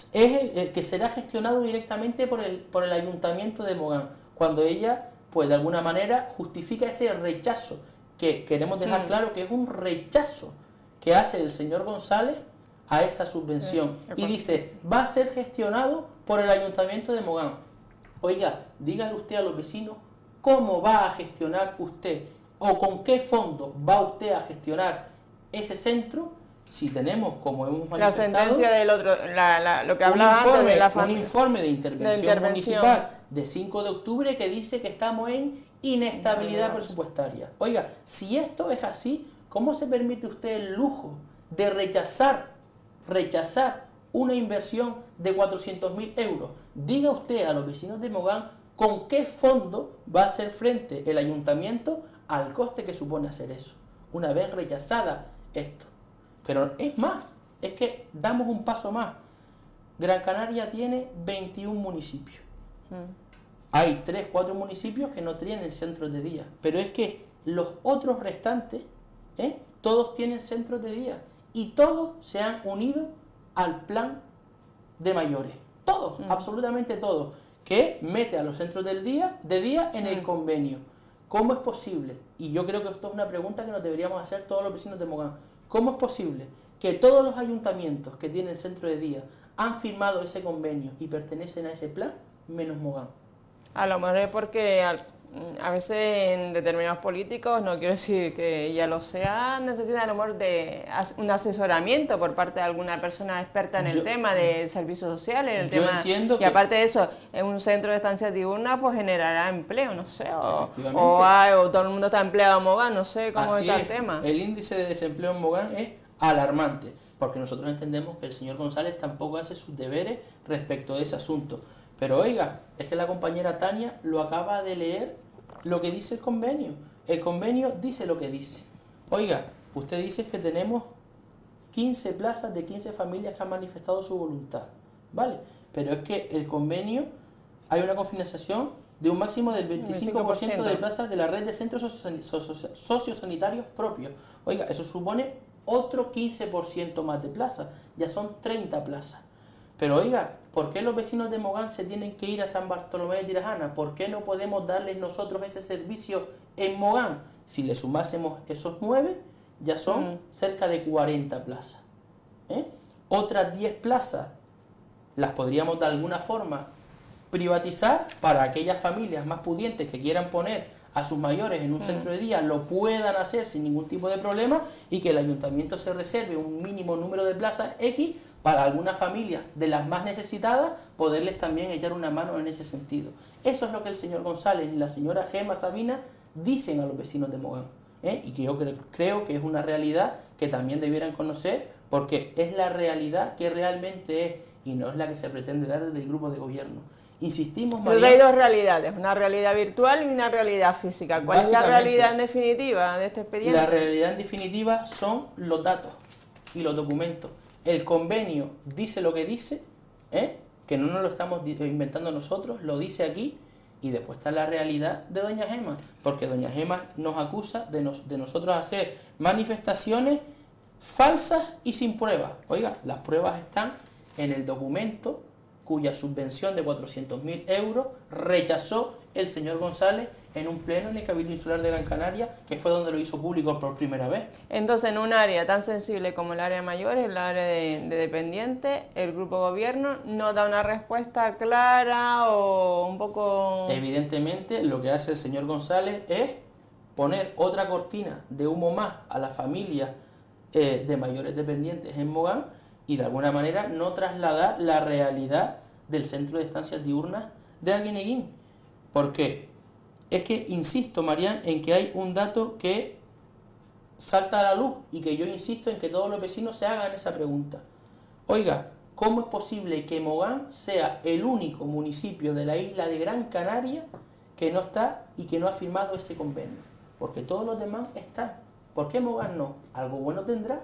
es el que será gestionado directamente por el, por el Ayuntamiento de Mogán, cuando ella, pues de alguna manera, justifica ese rechazo, que queremos dejar claro que es un rechazo que hace el señor González a esa subvención, y dice, va a ser gestionado por el Ayuntamiento de Mogán. Oiga, dígale usted a los vecinos cómo va a gestionar usted, o con qué fondo va usted a gestionar ese centro, si tenemos, como hemos manifestado, la sentencia del otro, la, la, lo que hablaba antes de la familia, un informe de intervención, de intervención municipal de cinco de octubre que dice que estamos en inestabilidad presupuestaria. Oiga, si esto es así, ¿cómo se permite usted el lujo de rechazar, rechazar una inversión de cuatrocientos mil euros? Diga usted a los vecinos de Mogán con qué fondo va a hacer frente el ayuntamiento al coste que supone hacer eso, una vez rechazada esto. Pero es más, es que damos un paso más. Gran Canaria tiene veintiún municipios. Mm. Hay tres, cuatro municipios que no tienen centros de día. Pero es que los otros restantes, ¿eh? todos tienen centros de día. Y todos se han unido al plan de mayores. Todos, mm. absolutamente todos. Que mete a los centros del día, de día en mm. el convenio. ¿Cómo es posible? Y yo creo que esto es una pregunta que nos deberíamos hacer todos los vecinos de Mogán. ¿Cómo es posible que todos los ayuntamientos que tienen centro de día han firmado ese convenio y pertenecen a ese plan, menos Mogán. A lo mejor es porque al, a veces en determinados políticos, no quiero decir que ya lo sea, necesitan a lo mejor de un asesoramiento por parte de alguna persona experta en el yo, tema de servicios sociales, en el yo tema, entiendo y que, aparte de eso, en un centro de estancias diurnas pues generará empleo, no sé, o, o, hay, o todo el mundo está empleado en Mogán, no sé cómo Así está es, el tema. El índice de desempleo en Mogán es alarmante, porque nosotros entendemos que el señor González tampoco hace sus deberes respecto de ese asunto. Pero oiga, es que la compañera Tania lo acaba de leer lo que dice el convenio. El convenio dice lo que dice. Oiga, usted dice que tenemos quince plazas de quince familias que han manifestado su voluntad, ¿vale? Pero es que el convenio, hay una cofinanciación de un máximo del veinticinco por ciento de plazas de la red de centros sociosanitarios propios. Oiga, eso supone otro quince por ciento más de plazas, ya son treinta plazas. Pero oiga, ¿por qué los vecinos de Mogán se tienen que ir a San Bartolomé de Tirajana? ¿Por qué no podemos darles nosotros ese servicio en Mogán? Si le sumásemos esos nueve, ya son mm. cerca de cuarenta plazas. ¿Eh? Otras diez plazas las podríamos de alguna forma privatizar para aquellas familias más pudientes que quieran poner a sus mayores en un mm. centro de día, lo puedan hacer sin ningún tipo de problema y que el ayuntamiento se reserve un mínimo número de plazas X para algunas familias de las más necesitadas, poderles también echar una mano en ese sentido. Eso es lo que el señor González y la señora Gema Sabina dicen a los vecinos de Mogán, ¿eh? Y que yo creo, creo que es una realidad que también debieran conocer, porque es la realidad que realmente es y no es la que se pretende dar desde el grupo de gobierno. Insistimos, María. Hay dos realidades, una realidad virtual y una realidad física. ¿Cuál es la realidad en definitiva de este expediente? La realidad en definitiva son los datos y los documentos. El convenio dice lo que dice, ¿eh? Que no nos lo estamos inventando nosotros, lo dice aquí, y después está la realidad de doña Gema, porque doña Gema nos acusa de, nos, de nosotros hacer manifestaciones falsas y sin pruebas. Oiga, las pruebas están en el documento cuya subvención de cuatrocientos mil euros rechazó el señor González en un pleno en el Cabildo Insular de Gran Canaria, que fue donde lo hizo público por primera vez. Entonces, en un área tan sensible como el área de mayores, el área de, de dependientes, el grupo gobierno no da una respuesta clara o un poco... Evidentemente, lo que hace el señor González es poner otra cortina de humo más a las familias eh, de mayores dependientes en Mogán y de alguna manera no trasladar la realidad del centro de estancias diurnas de Arguineguín. Porque es que, insisto, Marián, en que hay un dato que salta a la luz y que yo insisto en que todos los vecinos se hagan esa pregunta. Oiga, ¿cómo es posible que Mogán sea el único municipio de la isla de Gran Canaria que no está y que no ha firmado ese convenio? Porque todos los demás están. ¿Por qué Mogán no? ¿Algo bueno tendrá?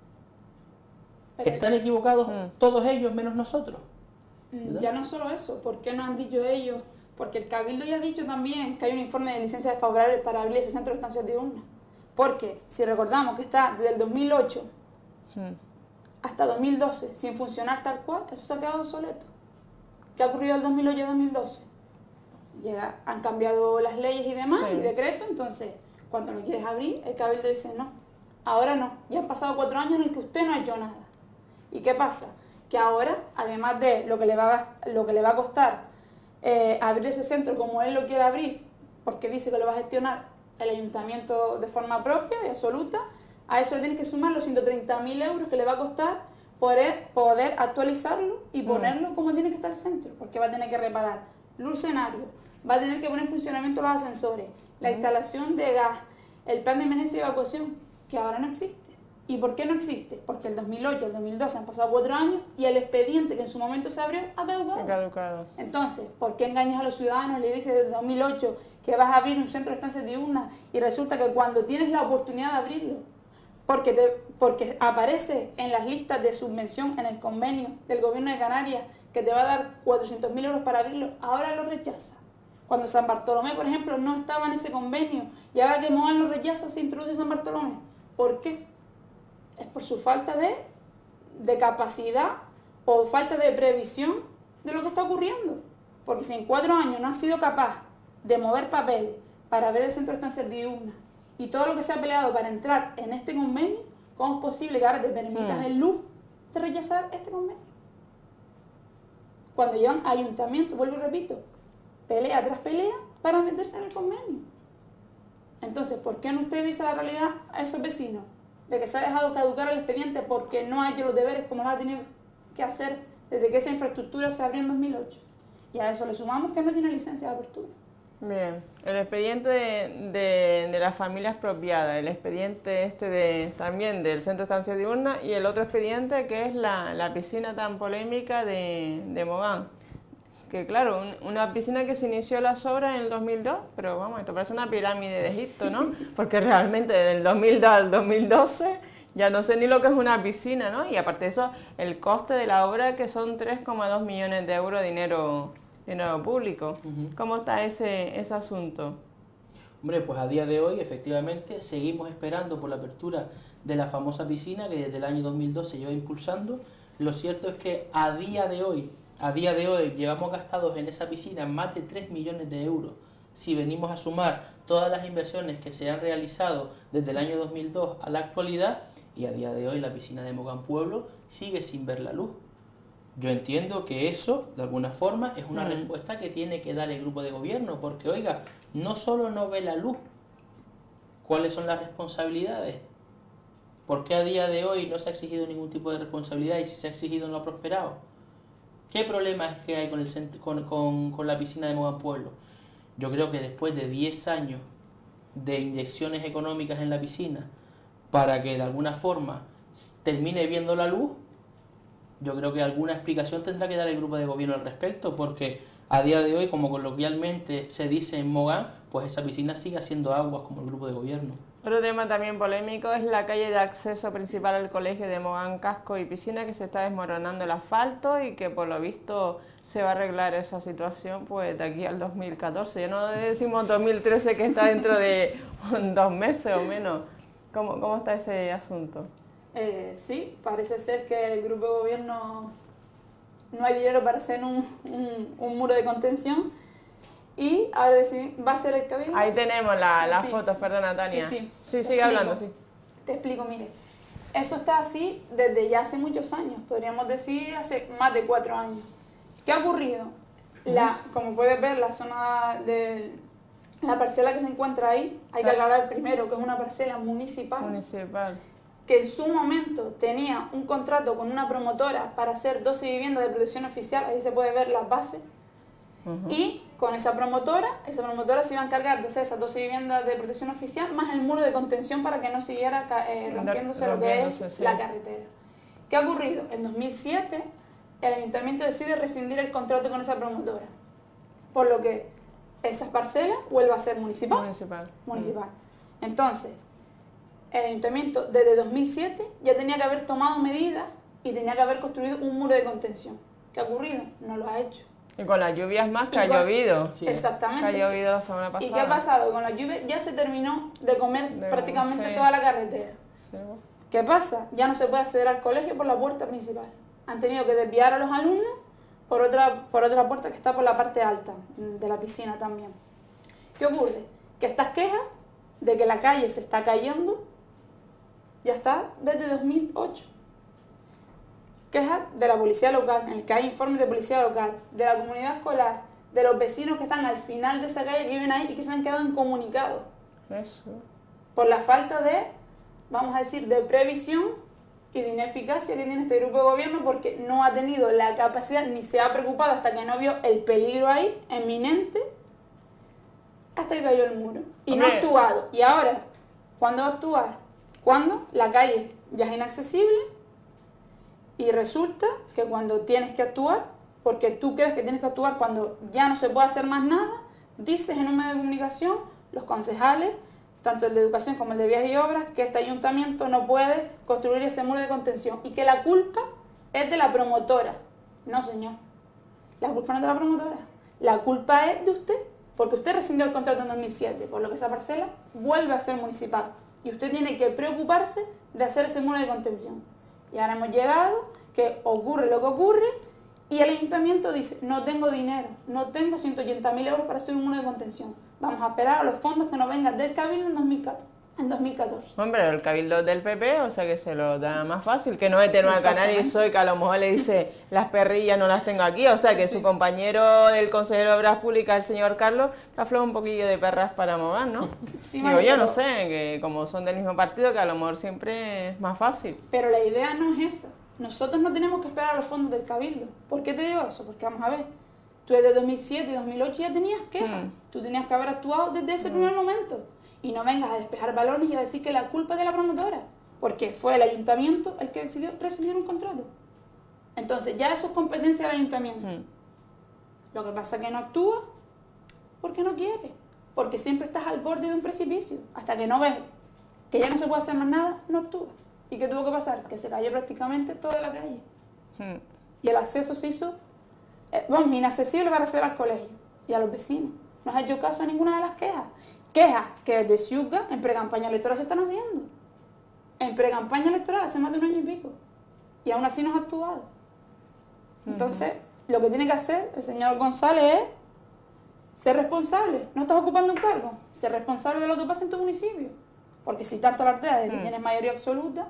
¿Están equivocados mm. todos ellos menos nosotros? ¿Verdad? Ya no solo eso, ¿por qué no han dicho ellos? Porque el Cabildo ya ha dicho también que hay un informe de licencia desfavorable para abrir ese centro de estancias diurnas. Porque, si recordamos que está desde el dos mil ocho mm. hasta dos mil doce sin funcionar tal cual, eso se ha quedado obsoleto. ¿Qué ha ocurrido del dos mil ocho a dos mil doce? Llega, han cambiado las leyes y demás, sí. y decretos, entonces, cuando lo quieres abrir, el Cabildo dice no, ahora no, ya han pasado cuatro años en el que usted no ha hecho nada. ¿Y qué pasa? Que ahora, además de lo que le va a, lo que le va a costar eh, abrir ese centro como él lo quiere abrir, porque dice que lo va a gestionar el ayuntamiento de forma propia y absoluta, a eso le tienes que sumar los ciento treinta mil euros que le va a costar poder, poder actualizarlo y ponerlo mm. como tiene que estar el centro, porque va a tener que reparar lucenario, va a tener que poner en funcionamiento los ascensores, la mm. instalación de gas, el plan de emergencia y evacuación, que ahora no existe. ¿Y por qué no existe? Porque el dos mil ocho, el dos mil doce han pasado cuatro años y el expediente que en su momento se abrió ha caducado. Ha caducado. Entonces, ¿por qué engañas a los ciudadanos? Le dices desde dos mil ocho que vas a abrir un centro de estancias diurnas y resulta que cuando tienes la oportunidad de abrirlo, porque, te, porque aparece en las listas de subvención en el convenio del gobierno de Canarias que te va a dar cuatrocientos mil euros para abrirlo, ahora lo rechaza. Cuando San Bartolomé, por ejemplo, no estaba en ese convenio y ahora que Mogán lo rechaza, se introduce San Bartolomé. ¿Por qué? Es por su falta de, de capacidad o falta de previsión de lo que está ocurriendo. Porque si en cuatro años no has sido capaz de mover papeles para ver el centro de estancias diurnas y todo lo que se ha peleado para entrar en este convenio, ¿cómo es posible que ahora te permitas mm. el luz de rechazar este convenio? cuando llevan ayuntamientos, vuelvo y repito, pelea tras pelea para meterse en el convenio. Entonces, ¿por qué no usted dice la realidad a esos vecinos? De que se ha dejado caducar el expediente porque no ha hecho los deberes como los ha tenido que hacer desde que esa infraestructura se abrió en dos mil ocho. Y a eso le sumamos que no tiene licencia de apertura. Bien, el expediente de, de, de la familia expropiada, el expediente este de también del centro de estancia diurna y el otro expediente que es la, la piscina tan polémica de, de Mogán. Que claro, un, una piscina que se inició las obras en el dos mil dos, pero vamos, esto parece una pirámide de Egipto, ¿no? Porque realmente desde el dos mil dos al dos mil doce ya no sé ni lo que es una piscina, ¿no? Y aparte de eso, el coste de la obra que son tres coma dos millones de euros de dinero... dinero público. Uh-huh. ¿Cómo está ese, ese asunto? Hombre, pues a día de hoy efectivamente seguimos esperando por la apertura de la famosa piscina que desde el año dos mil dos se lleva impulsando. Lo cierto es que a día de hoy, a día de hoy llevamos gastados en esa piscina más de tres millones de euros. Si venimos a sumar todas las inversiones que se han realizado desde el año dos mil dos a la actualidad, y a día de hoy la piscina de Mogán Pueblo sigue sin ver la luz. Yo entiendo que eso, de alguna forma, es una mm. respuesta que tiene que dar el grupo de gobierno, porque, oiga, no solo no ve la luz, ¿cuáles son las responsabilidades? ¿Por qué a día de hoy no se ha exigido ningún tipo de responsabilidad y si se ha exigido no ha prosperado? ¿Qué problema es que hay con, el centro, con, con, con la piscina de Mogán Pueblo? Yo creo que después de diez años de inyecciones económicas en la piscina para que de alguna forma termine viendo la luz, yo creo que alguna explicación tendrá que dar el grupo de gobierno al respecto, porque a día de hoy, como coloquialmente se dice en Mogán, pues esa piscina sigue haciendo aguas como el grupo de gobierno. Otro tema también polémico es la calle de acceso principal al colegio de Mogán Casco y Piscina, que se está desmoronando el asfalto y que por lo visto se va a arreglar esa situación pues de aquí al dos mil catorce. Ya no decimos dos mil trece, que está dentro de dos meses o menos. ¿Cómo, cómo está ese asunto? Eh, sí, parece ser que el grupo de gobierno no hay dinero para hacer un, un, un muro de contención y ahora decide, va a ser el cabildo. Ahí tenemos la, las sí. fotos, perdona Tania. Sí, sí. Sí, sigue hablando, sí. Te explico, mire. Eso está así desde ya hace muchos años, podríamos decir hace más de cuatro años. ¿Qué ha ocurrido? La, como puedes ver, la zona de la parcela que se encuentra ahí, hay que aclarar primero que es una parcela municipal. Municipal. Que en su momento tenía un contrato con una promotora para hacer doce viviendas de protección oficial, ahí se puede ver las bases, uh-huh. y con esa promotora, esa promotora se iba a encargar de hacer esas doce viviendas de protección oficial, más el muro de contención para que no siguiera eh, rompiéndose lo que es sí. la carretera. ¿Qué ha ocurrido? En dos mil siete el ayuntamiento decide rescindir el contrato con esa promotora, por lo que esas parcelas vuelve a ser municipal. Municipal. municipal. Entonces, el ayuntamiento desde dos mil siete ya tenía que haber tomado medidas y tenía que haber construido un muro de contención. ¿Qué ha ocurrido? No lo ha hecho. Y con las lluvias más que y ha con... llovido. Sí, exactamente. Que ha llovido la semana pasada. ¿Y qué ha pasado? Con las lluvias ya se terminó de comer de... prácticamente sí. toda la carretera. Sí. ¿Qué pasa? Ya no se puede acceder al colegio por la puerta principal. Han tenido que desviar a los alumnos por otra, por otra puerta que está por la parte alta de la piscina también. ¿Qué ocurre? Que estas quejas de que la calle se está cayendo ya está desde dos mil ocho. Quejas de la policía local, en el que hay informes de policía local, de la comunidad escolar, de los vecinos que están al final de esa calle, que viven ahí y que se han quedado incomunicados. Eso. Por la falta de, vamos a decir, de previsión y de ineficacia que tiene este grupo de gobierno, porque no ha tenido la capacidad ni se ha preocupado hasta que no vio el peligro ahí, eminente, hasta que cayó el muro. Y Hombre. no ha actuado. Y ahora, ¿cuándo va a actuar? Cuando la calle ya es inaccesible y resulta que cuando tienes que actuar, porque tú crees que tienes que actuar cuando ya no se puede hacer más nada, dices en un medio de comunicación, los concejales, tanto el de educación como el de vías y obras, que este ayuntamiento no puede construir ese muro de contención y que la culpa es de la promotora. No, señor, la culpa no es de la promotora, la culpa es de usted, porque usted rescindió el contrato en dos mil siete, por lo que esa parcela vuelve a ser municipal. Y usted tiene que preocuparse de hacer ese muro de contención. Y ahora hemos llegado, que ocurre lo que ocurre, y el ayuntamiento dice, no tengo dinero, no tengo ciento ochenta mil euros para hacer un muro de contención. Vamos a esperar a los fondos que nos vengan del Cabildo en dos mil catorce. en dos mil catorce. Hombre, el cabildo del P P, o sea que se lo da más fácil, que no es de Nueva Canaria y soy, que a lo mejor le dice, las perrillas no las tengo aquí, o sea que sí. Su compañero del consejero de Obras Públicas, el señor Carlos, te afló un poquillo de perras para mover, ¿no? Sí, Digo, yo no sé, que como son del mismo partido, que a lo mejor siempre es más fácil. Pero la idea no es esa. Nosotros no tenemos que esperar a los fondos del cabildo. ¿Por qué te digo eso? Porque vamos a ver, tú desde dos mil siete y dos mil ocho ya tenías quejas, mm. tú tenías que haber actuado desde ese mm. primer momento. Y no vengas a despejar balones y a decir que la culpa es de la promotora, porque fue el ayuntamiento el que decidió rescindir un contrato. Entonces ya eso es competencia del ayuntamiento. Mm. Lo que pasa es que no actúa porque no quiere, porque siempre estás al borde de un precipicio. Hasta que no ves que ya no se puede hacer más nada, no actúa. ¿Y qué tuvo que pasar? Que se cayó prácticamente toda la calle. Mm. Y el acceso se hizo, eh, vamos, inaccesible para acceder al colegio y a los vecinos. No has hecho caso a ninguna de las quejas. Quejas que desde Ciuga en pre-campaña electoral se están haciendo. En pre-campaña electoral hace más de un año y pico. Y aún así no ha actuado. Entonces, uh-huh. lo que tiene que hacer el señor González es ser responsable. No estás ocupando un cargo. Ser responsable de lo que pasa en tu municipio. Porque si tanto alardeas de que uh-huh. tienes mayoría absoluta,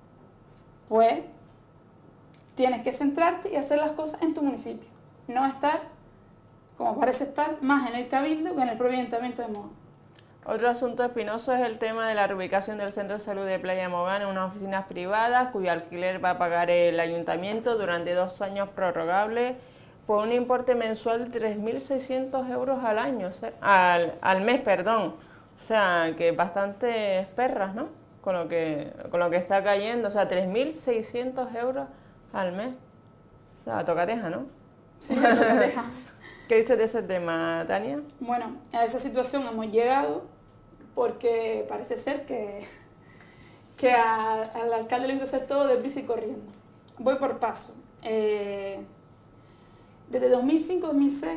pues tienes que centrarte y hacer las cosas en tu municipio. No estar, como parece estar, más en el cabildo que en el propio ayuntamiento de Mogán. Otro asunto espinoso es el tema de la reubicación del Centro de Salud de Playa de Mogán en unas oficinas privadas cuyo alquiler va a pagar el ayuntamiento durante dos años prorrogables por un importe mensual de tres mil seiscientos euros al año, o sea, al, al mes, perdón. O sea, que bastantes perras, ¿no? Con lo que, con lo que está cayendo, o sea, tres mil seiscientos euros al mes. O sea, tocateja, ¿no? Sí, tocateja. ¿Qué dices de ese tema, Tania? Bueno, a esa situación hemos llegado porque parece ser que, que a, al alcalde le gusta hacer todo deprisa y corriendo. Voy por paso. Eh, desde dos mil cinco a dos mil seis,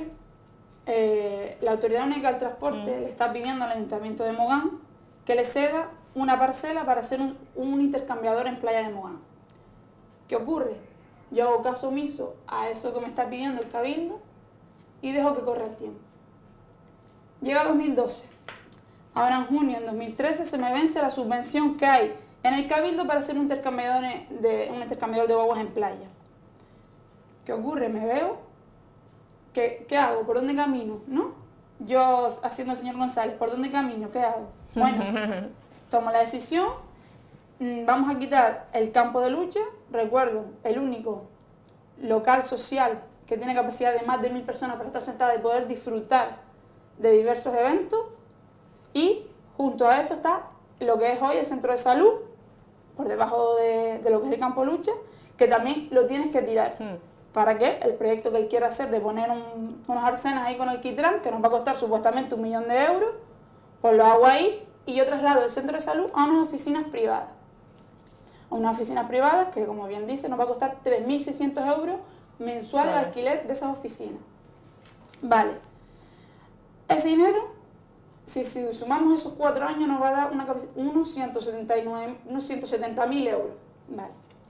eh, la Autoridad Única del Transporte mm. le está pidiendo al Ayuntamiento de Mogán que le ceda una parcela para hacer un, un intercambiador en Playa de Mogán. ¿Qué ocurre? Yo hago caso omiso a eso que me está pidiendo el Cabildo y dejo que corra el tiempo. Llega dos mil doce. Ahora en junio, en dos mil trece, se me vence la subvención que hay en el Cabildo para hacer un intercambiador de, un intercambiador de guaguas en playa. ¿Qué ocurre? Me veo, ¿qué, qué hago? ¿Por dónde camino? ¿No? Yo haciendo el señor González, ¿por dónde camino? ¿Qué hago? Bueno, tomo la decisión, vamos a quitar el campo de lucha, recuerdo, el único local social que tiene capacidad de más de mil personas para estar sentada y poder disfrutar de diversos eventos. Y junto a eso está lo que es hoy el centro de salud, por debajo de, de lo que es el campo lucha, que también lo tienes que tirar. Mm. ¿Para qué? El proyecto que él quiere hacer de poner un, unos arcenas ahí con el quitrán, que nos va a costar supuestamente un millón de euros, pues lo hago ahí y yo traslado el centro de salud a unas oficinas privadas. A unas oficinas privadas que, como bien dice, nos va a costar tres mil seiscientos euros mensual el alquiler de esas oficinas. Vale. Ese dinero, si, si sumamos esos cuatro años, nos va a dar una, unos ciento setenta mil euros. Vale.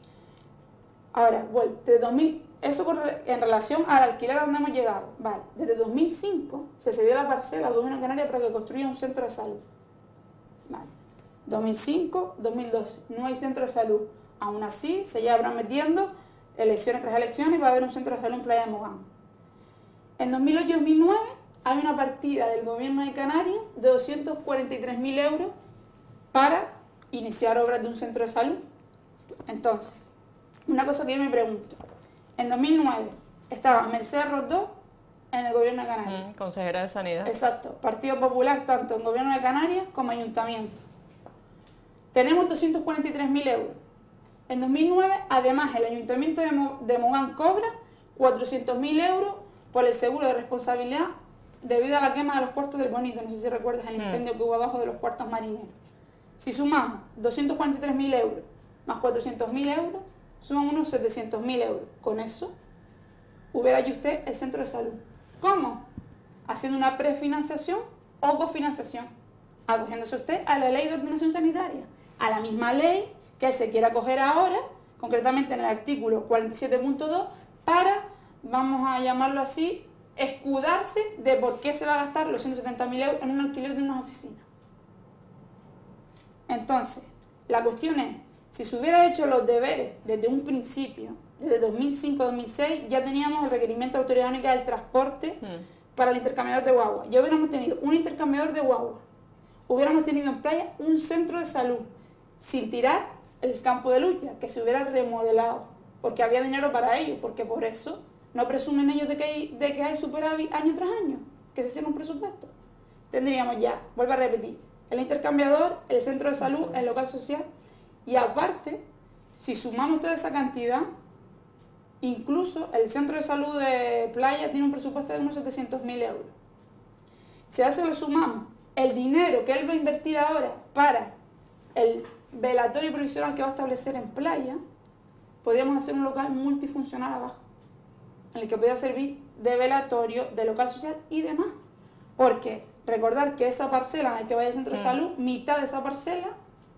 Ahora, bueno, desde dos mil, eso en relación al alquiler a donde hemos llegado. Vale. Desde dos mil cinco se cedió la parcela al gobierno de Canarias para que construya un centro de salud. Vale. dos mil cinco, dos mil doce, no hay centro de salud. Aún así, se llevan metiendo elecciones tras elecciones y va a haber un centro de salud en Playa de Mogán. En dos mil ocho y dos mil nueve hay una partida del gobierno de Canarias de doscientos cuarenta y tres mil euros para iniciar obras de un centro de salud. Entonces, una cosa que yo me pregunto, en dos mil nueve estaba Mercedes Rodó en el gobierno de Canarias. Mm, consejera de Sanidad. Exacto, Partido Popular tanto en gobierno de Canarias como ayuntamiento. Tenemos doscientos cuarenta y tres mil euros. En dos mil nueve, además, el Ayuntamiento de, Mo de Mogán cobra cuatrocientos mil euros por el seguro de responsabilidad debido a la quema de los cuartos del Bonito. No sé si recuerdas el incendio mm. que hubo abajo de los cuartos marineros. Si sumamos doscientos cuarenta y tres mil euros más cuatrocientos mil euros, suman unos setecientos mil euros. Con eso, hubiera ya usted el centro de salud. ¿Cómo? Haciendo una prefinanciación o cofinanciación. Acogiéndose usted a la ley de ordenación sanitaria, a la misma ley que se quiere acoger ahora, concretamente en el artículo cuarenta y siete punto dos, para, vamos a llamarlo así, escudarse de por qué se va a gastar los ciento setenta mil euros en un alquiler de unas oficinas. Entonces, la cuestión es, si se hubiera hecho los deberes desde un principio, desde dos mil cinco dos mil seis, ya teníamos el requerimiento de Autoridad Única del Transporte mm. para el intercambiador de guagua. Ya hubiéramos tenido un intercambiador de guagua, hubiéramos tenido en Playa un centro de salud, sin tirar el campo de lucha, que se hubiera remodelado, porque había dinero para ello, porque por eso no presumen ellos de que hay, de que hay superávit año tras año, que se hiciera un presupuesto. Tendríamos ya, vuelvo a repetir, el intercambiador, el centro de salud, el local social, y aparte, si sumamos toda esa cantidad, incluso el centro de salud de Playa tiene un presupuesto de unos setecientos mil euros. Si a eso le sumamos el dinero que él va a invertir ahora para el velatorio provisional que va a establecer en Playa, podríamos hacer un local multifuncional abajo, en el que podría servir de velatorio, de local social y demás. Porque recordar que esa parcela en la que vaya el centro de salud, mm. mitad de esa parcela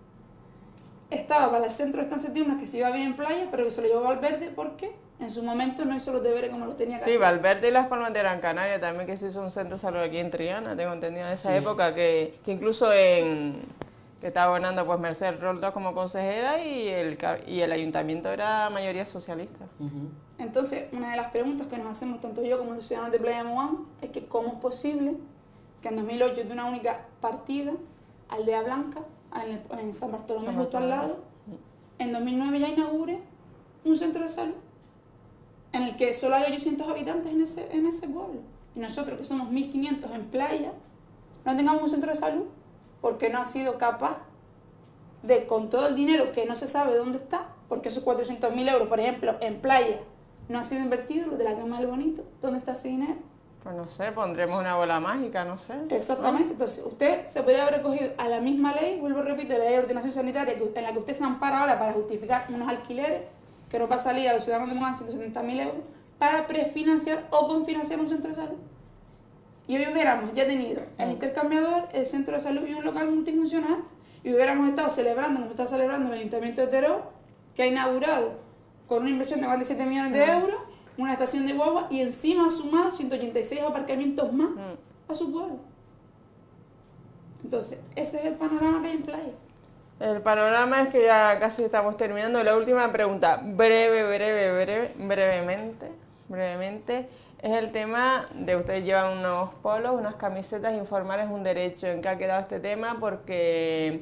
estaba para el centro de estancias diurnas que se iba a vivir en Playa, pero que se lo llevó Valverde porque en su momento no hizo los deberes como los tenía que sí, hacer. Sí, Valverde y Las Palmas de Gran Canaria también, que se hizo un centro de salud aquí en Triana, tengo entendido en esa sí. época, que, que incluso en... que estaba gobernando pues Mercedes Roldós como consejera y el, y el ayuntamiento era mayoría socialista. Uh-huh. Entonces, una de las preguntas que nos hacemos tanto yo como los ciudadanos de Playa de Mogán es que cómo es posible que en dos mil ocho de una única partida, Aldea Blanca, en, el, en San Bartolomé, San justo al lado, en dos mil nueve ya inaugure un centro de salud en el que solo hay ochocientos habitantes en ese, en ese pueblo. Y nosotros, que somos mil quinientos en Playa, no tengamos un centro de salud porque no ha sido capaz de, con todo el dinero que no se sabe dónde está, porque esos cuatrocientos mil euros, por ejemplo, en Playa, no ha sido invertido, lo de la Quema del Bonito, ¿dónde está ese dinero? Pues no sé, pondremos una bola mágica, no sé. Exactamente, entonces usted se podría haber recogido a la misma ley, vuelvo a repetir, la ley de ordenación sanitaria, en la que usted se ampara ahora para justificar unos alquileres, que no va a salir a los ciudadanos de Mogán ciento setenta mil euros, para prefinanciar o confinanciar un centro de salud. Y hoy hubiéramos ya tenido el intercambiador, el centro de salud y un local multifuncional, y hubiéramos estado celebrando, como está celebrando el Ayuntamiento de Teró, que ha inaugurado con una inversión de más de siete millones de euros, una estación de guagua, y encima ha sumado ciento ochenta y seis aparcamientos más a su pueblo. Entonces, ese es el panorama que hay en Playa. El panorama es que ya casi estamos terminando. La última pregunta, breve, breve, breve, brevemente, brevemente, es el tema de ustedes llevan unos polos, unas camisetas, informar es un derecho. ¿En qué ha quedado este tema? Porque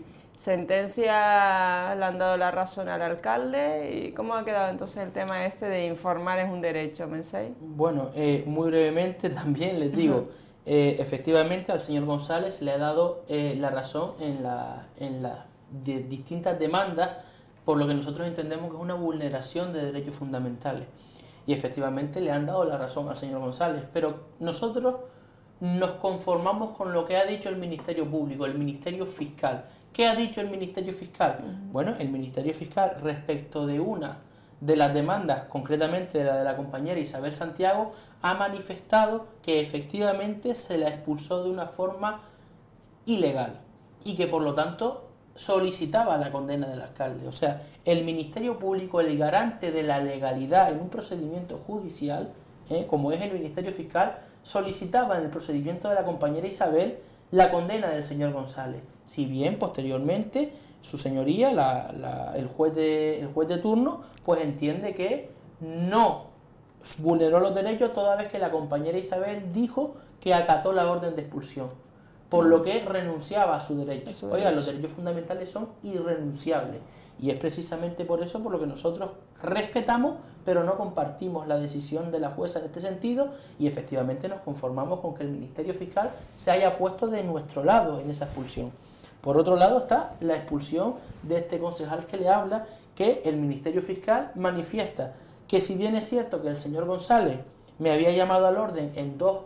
sentencia le han dado la razón al alcalde. ¿Y cómo ha quedado entonces el tema este de informar es un derecho, Mensei? Bueno, eh, muy brevemente también les digo, uh-huh. eh, efectivamente al señor González le ha dado eh, la razón en la... En la de distintas demandas, por lo que nosotros entendemos que es una vulneración de derechos fundamentales. Y efectivamente le han dado la razón al señor González, pero nosotros nos conformamos con lo que ha dicho el Ministerio Público, el Ministerio Fiscal. ¿Qué ha dicho el Ministerio Fiscal? Uh-huh. Bueno, el Ministerio Fiscal, respecto de una de las demandas, concretamente de la de la compañera Isabel Santiago, ha manifestado que efectivamente se la expulsó de una forma ilegal y que por lo tanto solicitaba la condena del alcalde. O sea, el Ministerio Público, el garante de la legalidad en un procedimiento judicial, ¿eh? como es el Ministerio Fiscal, solicitaba en el procedimiento de la compañera Isabel la condena del señor González. Si bien posteriormente su señoría, la, la, el, juez de, el juez de turno, pues entiende que no vulneró los derechos toda vez que la compañera Isabel dijo que acató la orden de expulsión, por lo que renunciaba a su derecho. Eso Oiga, es. Los derechos fundamentales son irrenunciables y es precisamente por eso por lo que nosotros respetamos, pero no compartimos la decisión de la jueza en este sentido y efectivamente nos conformamos con que el Ministerio Fiscal se haya puesto de nuestro lado en esa expulsión. Por otro lado está la expulsión de este concejal que le habla, que el Ministerio Fiscal manifiesta que si bien es cierto que el señor González me había llamado al orden en dos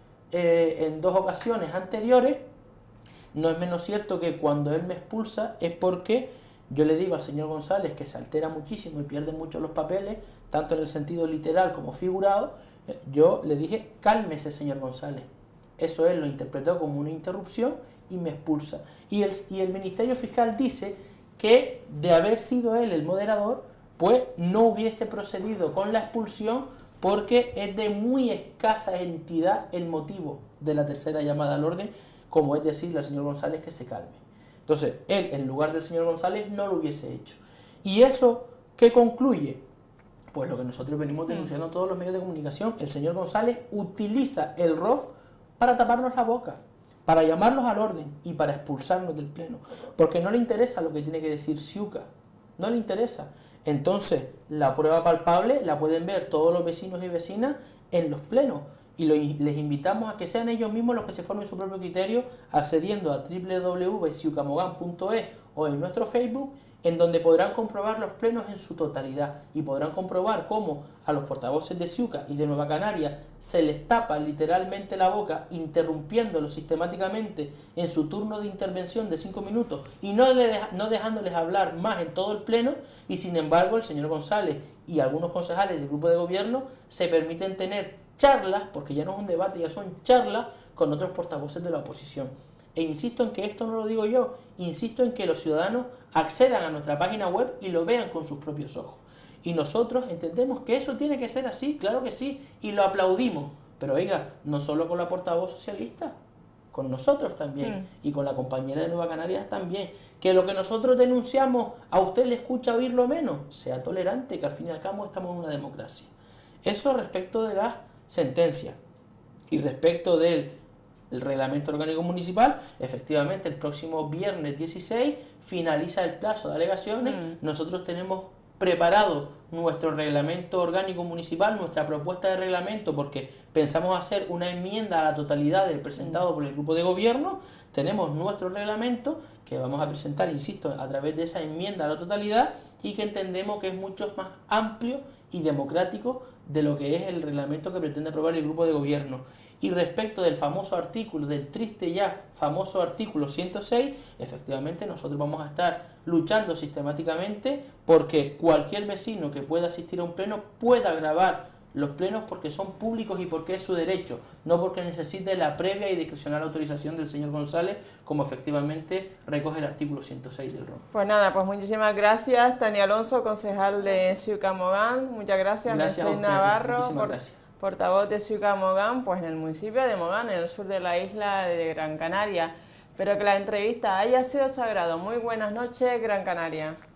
Eh, en dos ocasiones anteriores, no es menos cierto que cuando él me expulsa es porque yo le digo al señor González que se altera muchísimo y pierde mucho los papeles, tanto en el sentido literal como figurado. Yo le dije, cálmese señor González. Eso él lo interpretó como una interrupción y me expulsa. Y el, y el Ministerio Fiscal dice que de haber sido él el moderador, pues no hubiese procedido con la expulsión porque es de muy escasa entidad el motivo de la tercera llamada al orden, como es decirle al señor González que se calme. Entonces, él, en lugar del señor González, no lo hubiese hecho. ¿Y eso qué concluye? Pues lo que nosotros venimos denunciando en todos los medios de comunicación. El señor González utiliza el R O F para taparnos la boca, para llamarnos al orden y para expulsarnos del pleno. Porque no le interesa lo que tiene que decir Siuca. No le interesa. Entonces, la prueba palpable la pueden ver todos los vecinos y vecinas en los plenos. Y lo, les invitamos a que sean ellos mismos los que se formen su propio criterio accediendo a doble u doble u doble u punto siucamogan punto es o en nuestro Facebook, en donde podrán comprobar los plenos en su totalidad y podrán comprobar cómo a los portavoces de Siuca y de Nueva Canaria se les tapa literalmente la boca, interrumpiéndolos sistemáticamente en su turno de intervención de cinco minutos y no, le deja, no dejándoles hablar más en todo el pleno, y sin embargo el señor González y algunos concejales del grupo de gobierno se permiten tener charlas, porque ya no es un debate, ya son charlas con otros portavoces de la oposición. E insisto en que esto no lo digo yo, insisto en que los ciudadanos accedan a nuestra página web y lo vean con sus propios ojos. Y nosotros entendemos que eso tiene que ser así, claro que sí, y lo aplaudimos. Pero oiga, no solo con la portavoz socialista, con nosotros también, mm. y con la compañera de Nueva Canarias también. Que lo que nosotros denunciamos a usted le escucha oírlo menos, sea tolerante, que al fin y al cabo estamos en una democracia. Eso respecto de las sentencias. Y respecto del el reglamento orgánico municipal, efectivamente el próximo viernes dieciséis finaliza el plazo de alegaciones. Mm. Nosotros tenemos preparado nuestro reglamento orgánico municipal, nuestra propuesta de reglamento, porque pensamos hacer una enmienda a la totalidad del presentado mm. por el grupo de gobierno. Tenemos nuestro reglamento que vamos a presentar, insisto, a través de esa enmienda a la totalidad, y que entendemos que es mucho más amplio y democrático de lo que es el reglamento que pretende aprobar el grupo de gobierno. Y respecto del famoso artículo, del triste ya famoso artículo ciento seis, efectivamente nosotros vamos a estar luchando sistemáticamente porque cualquier vecino que pueda asistir a un pleno pueda grabar los plenos, porque son públicos y porque es su derecho, no porque necesite la previa y discrecional autorización del señor González, como efectivamente recoge el artículo ciento seis del R O M. Pues nada, pues muchísimas gracias, Tania Alonso, concejal de Siuca-Mogán. Muchas gracias, gracias Mercedes Navarro, muchísimas por, gracias. portavoz de Siuca-Mogán, pues en el municipio de Mogán, en el sur de la isla de Gran Canaria. Espero que la entrevista haya sido de su agrado. Muy buenas noches, Gran Canaria.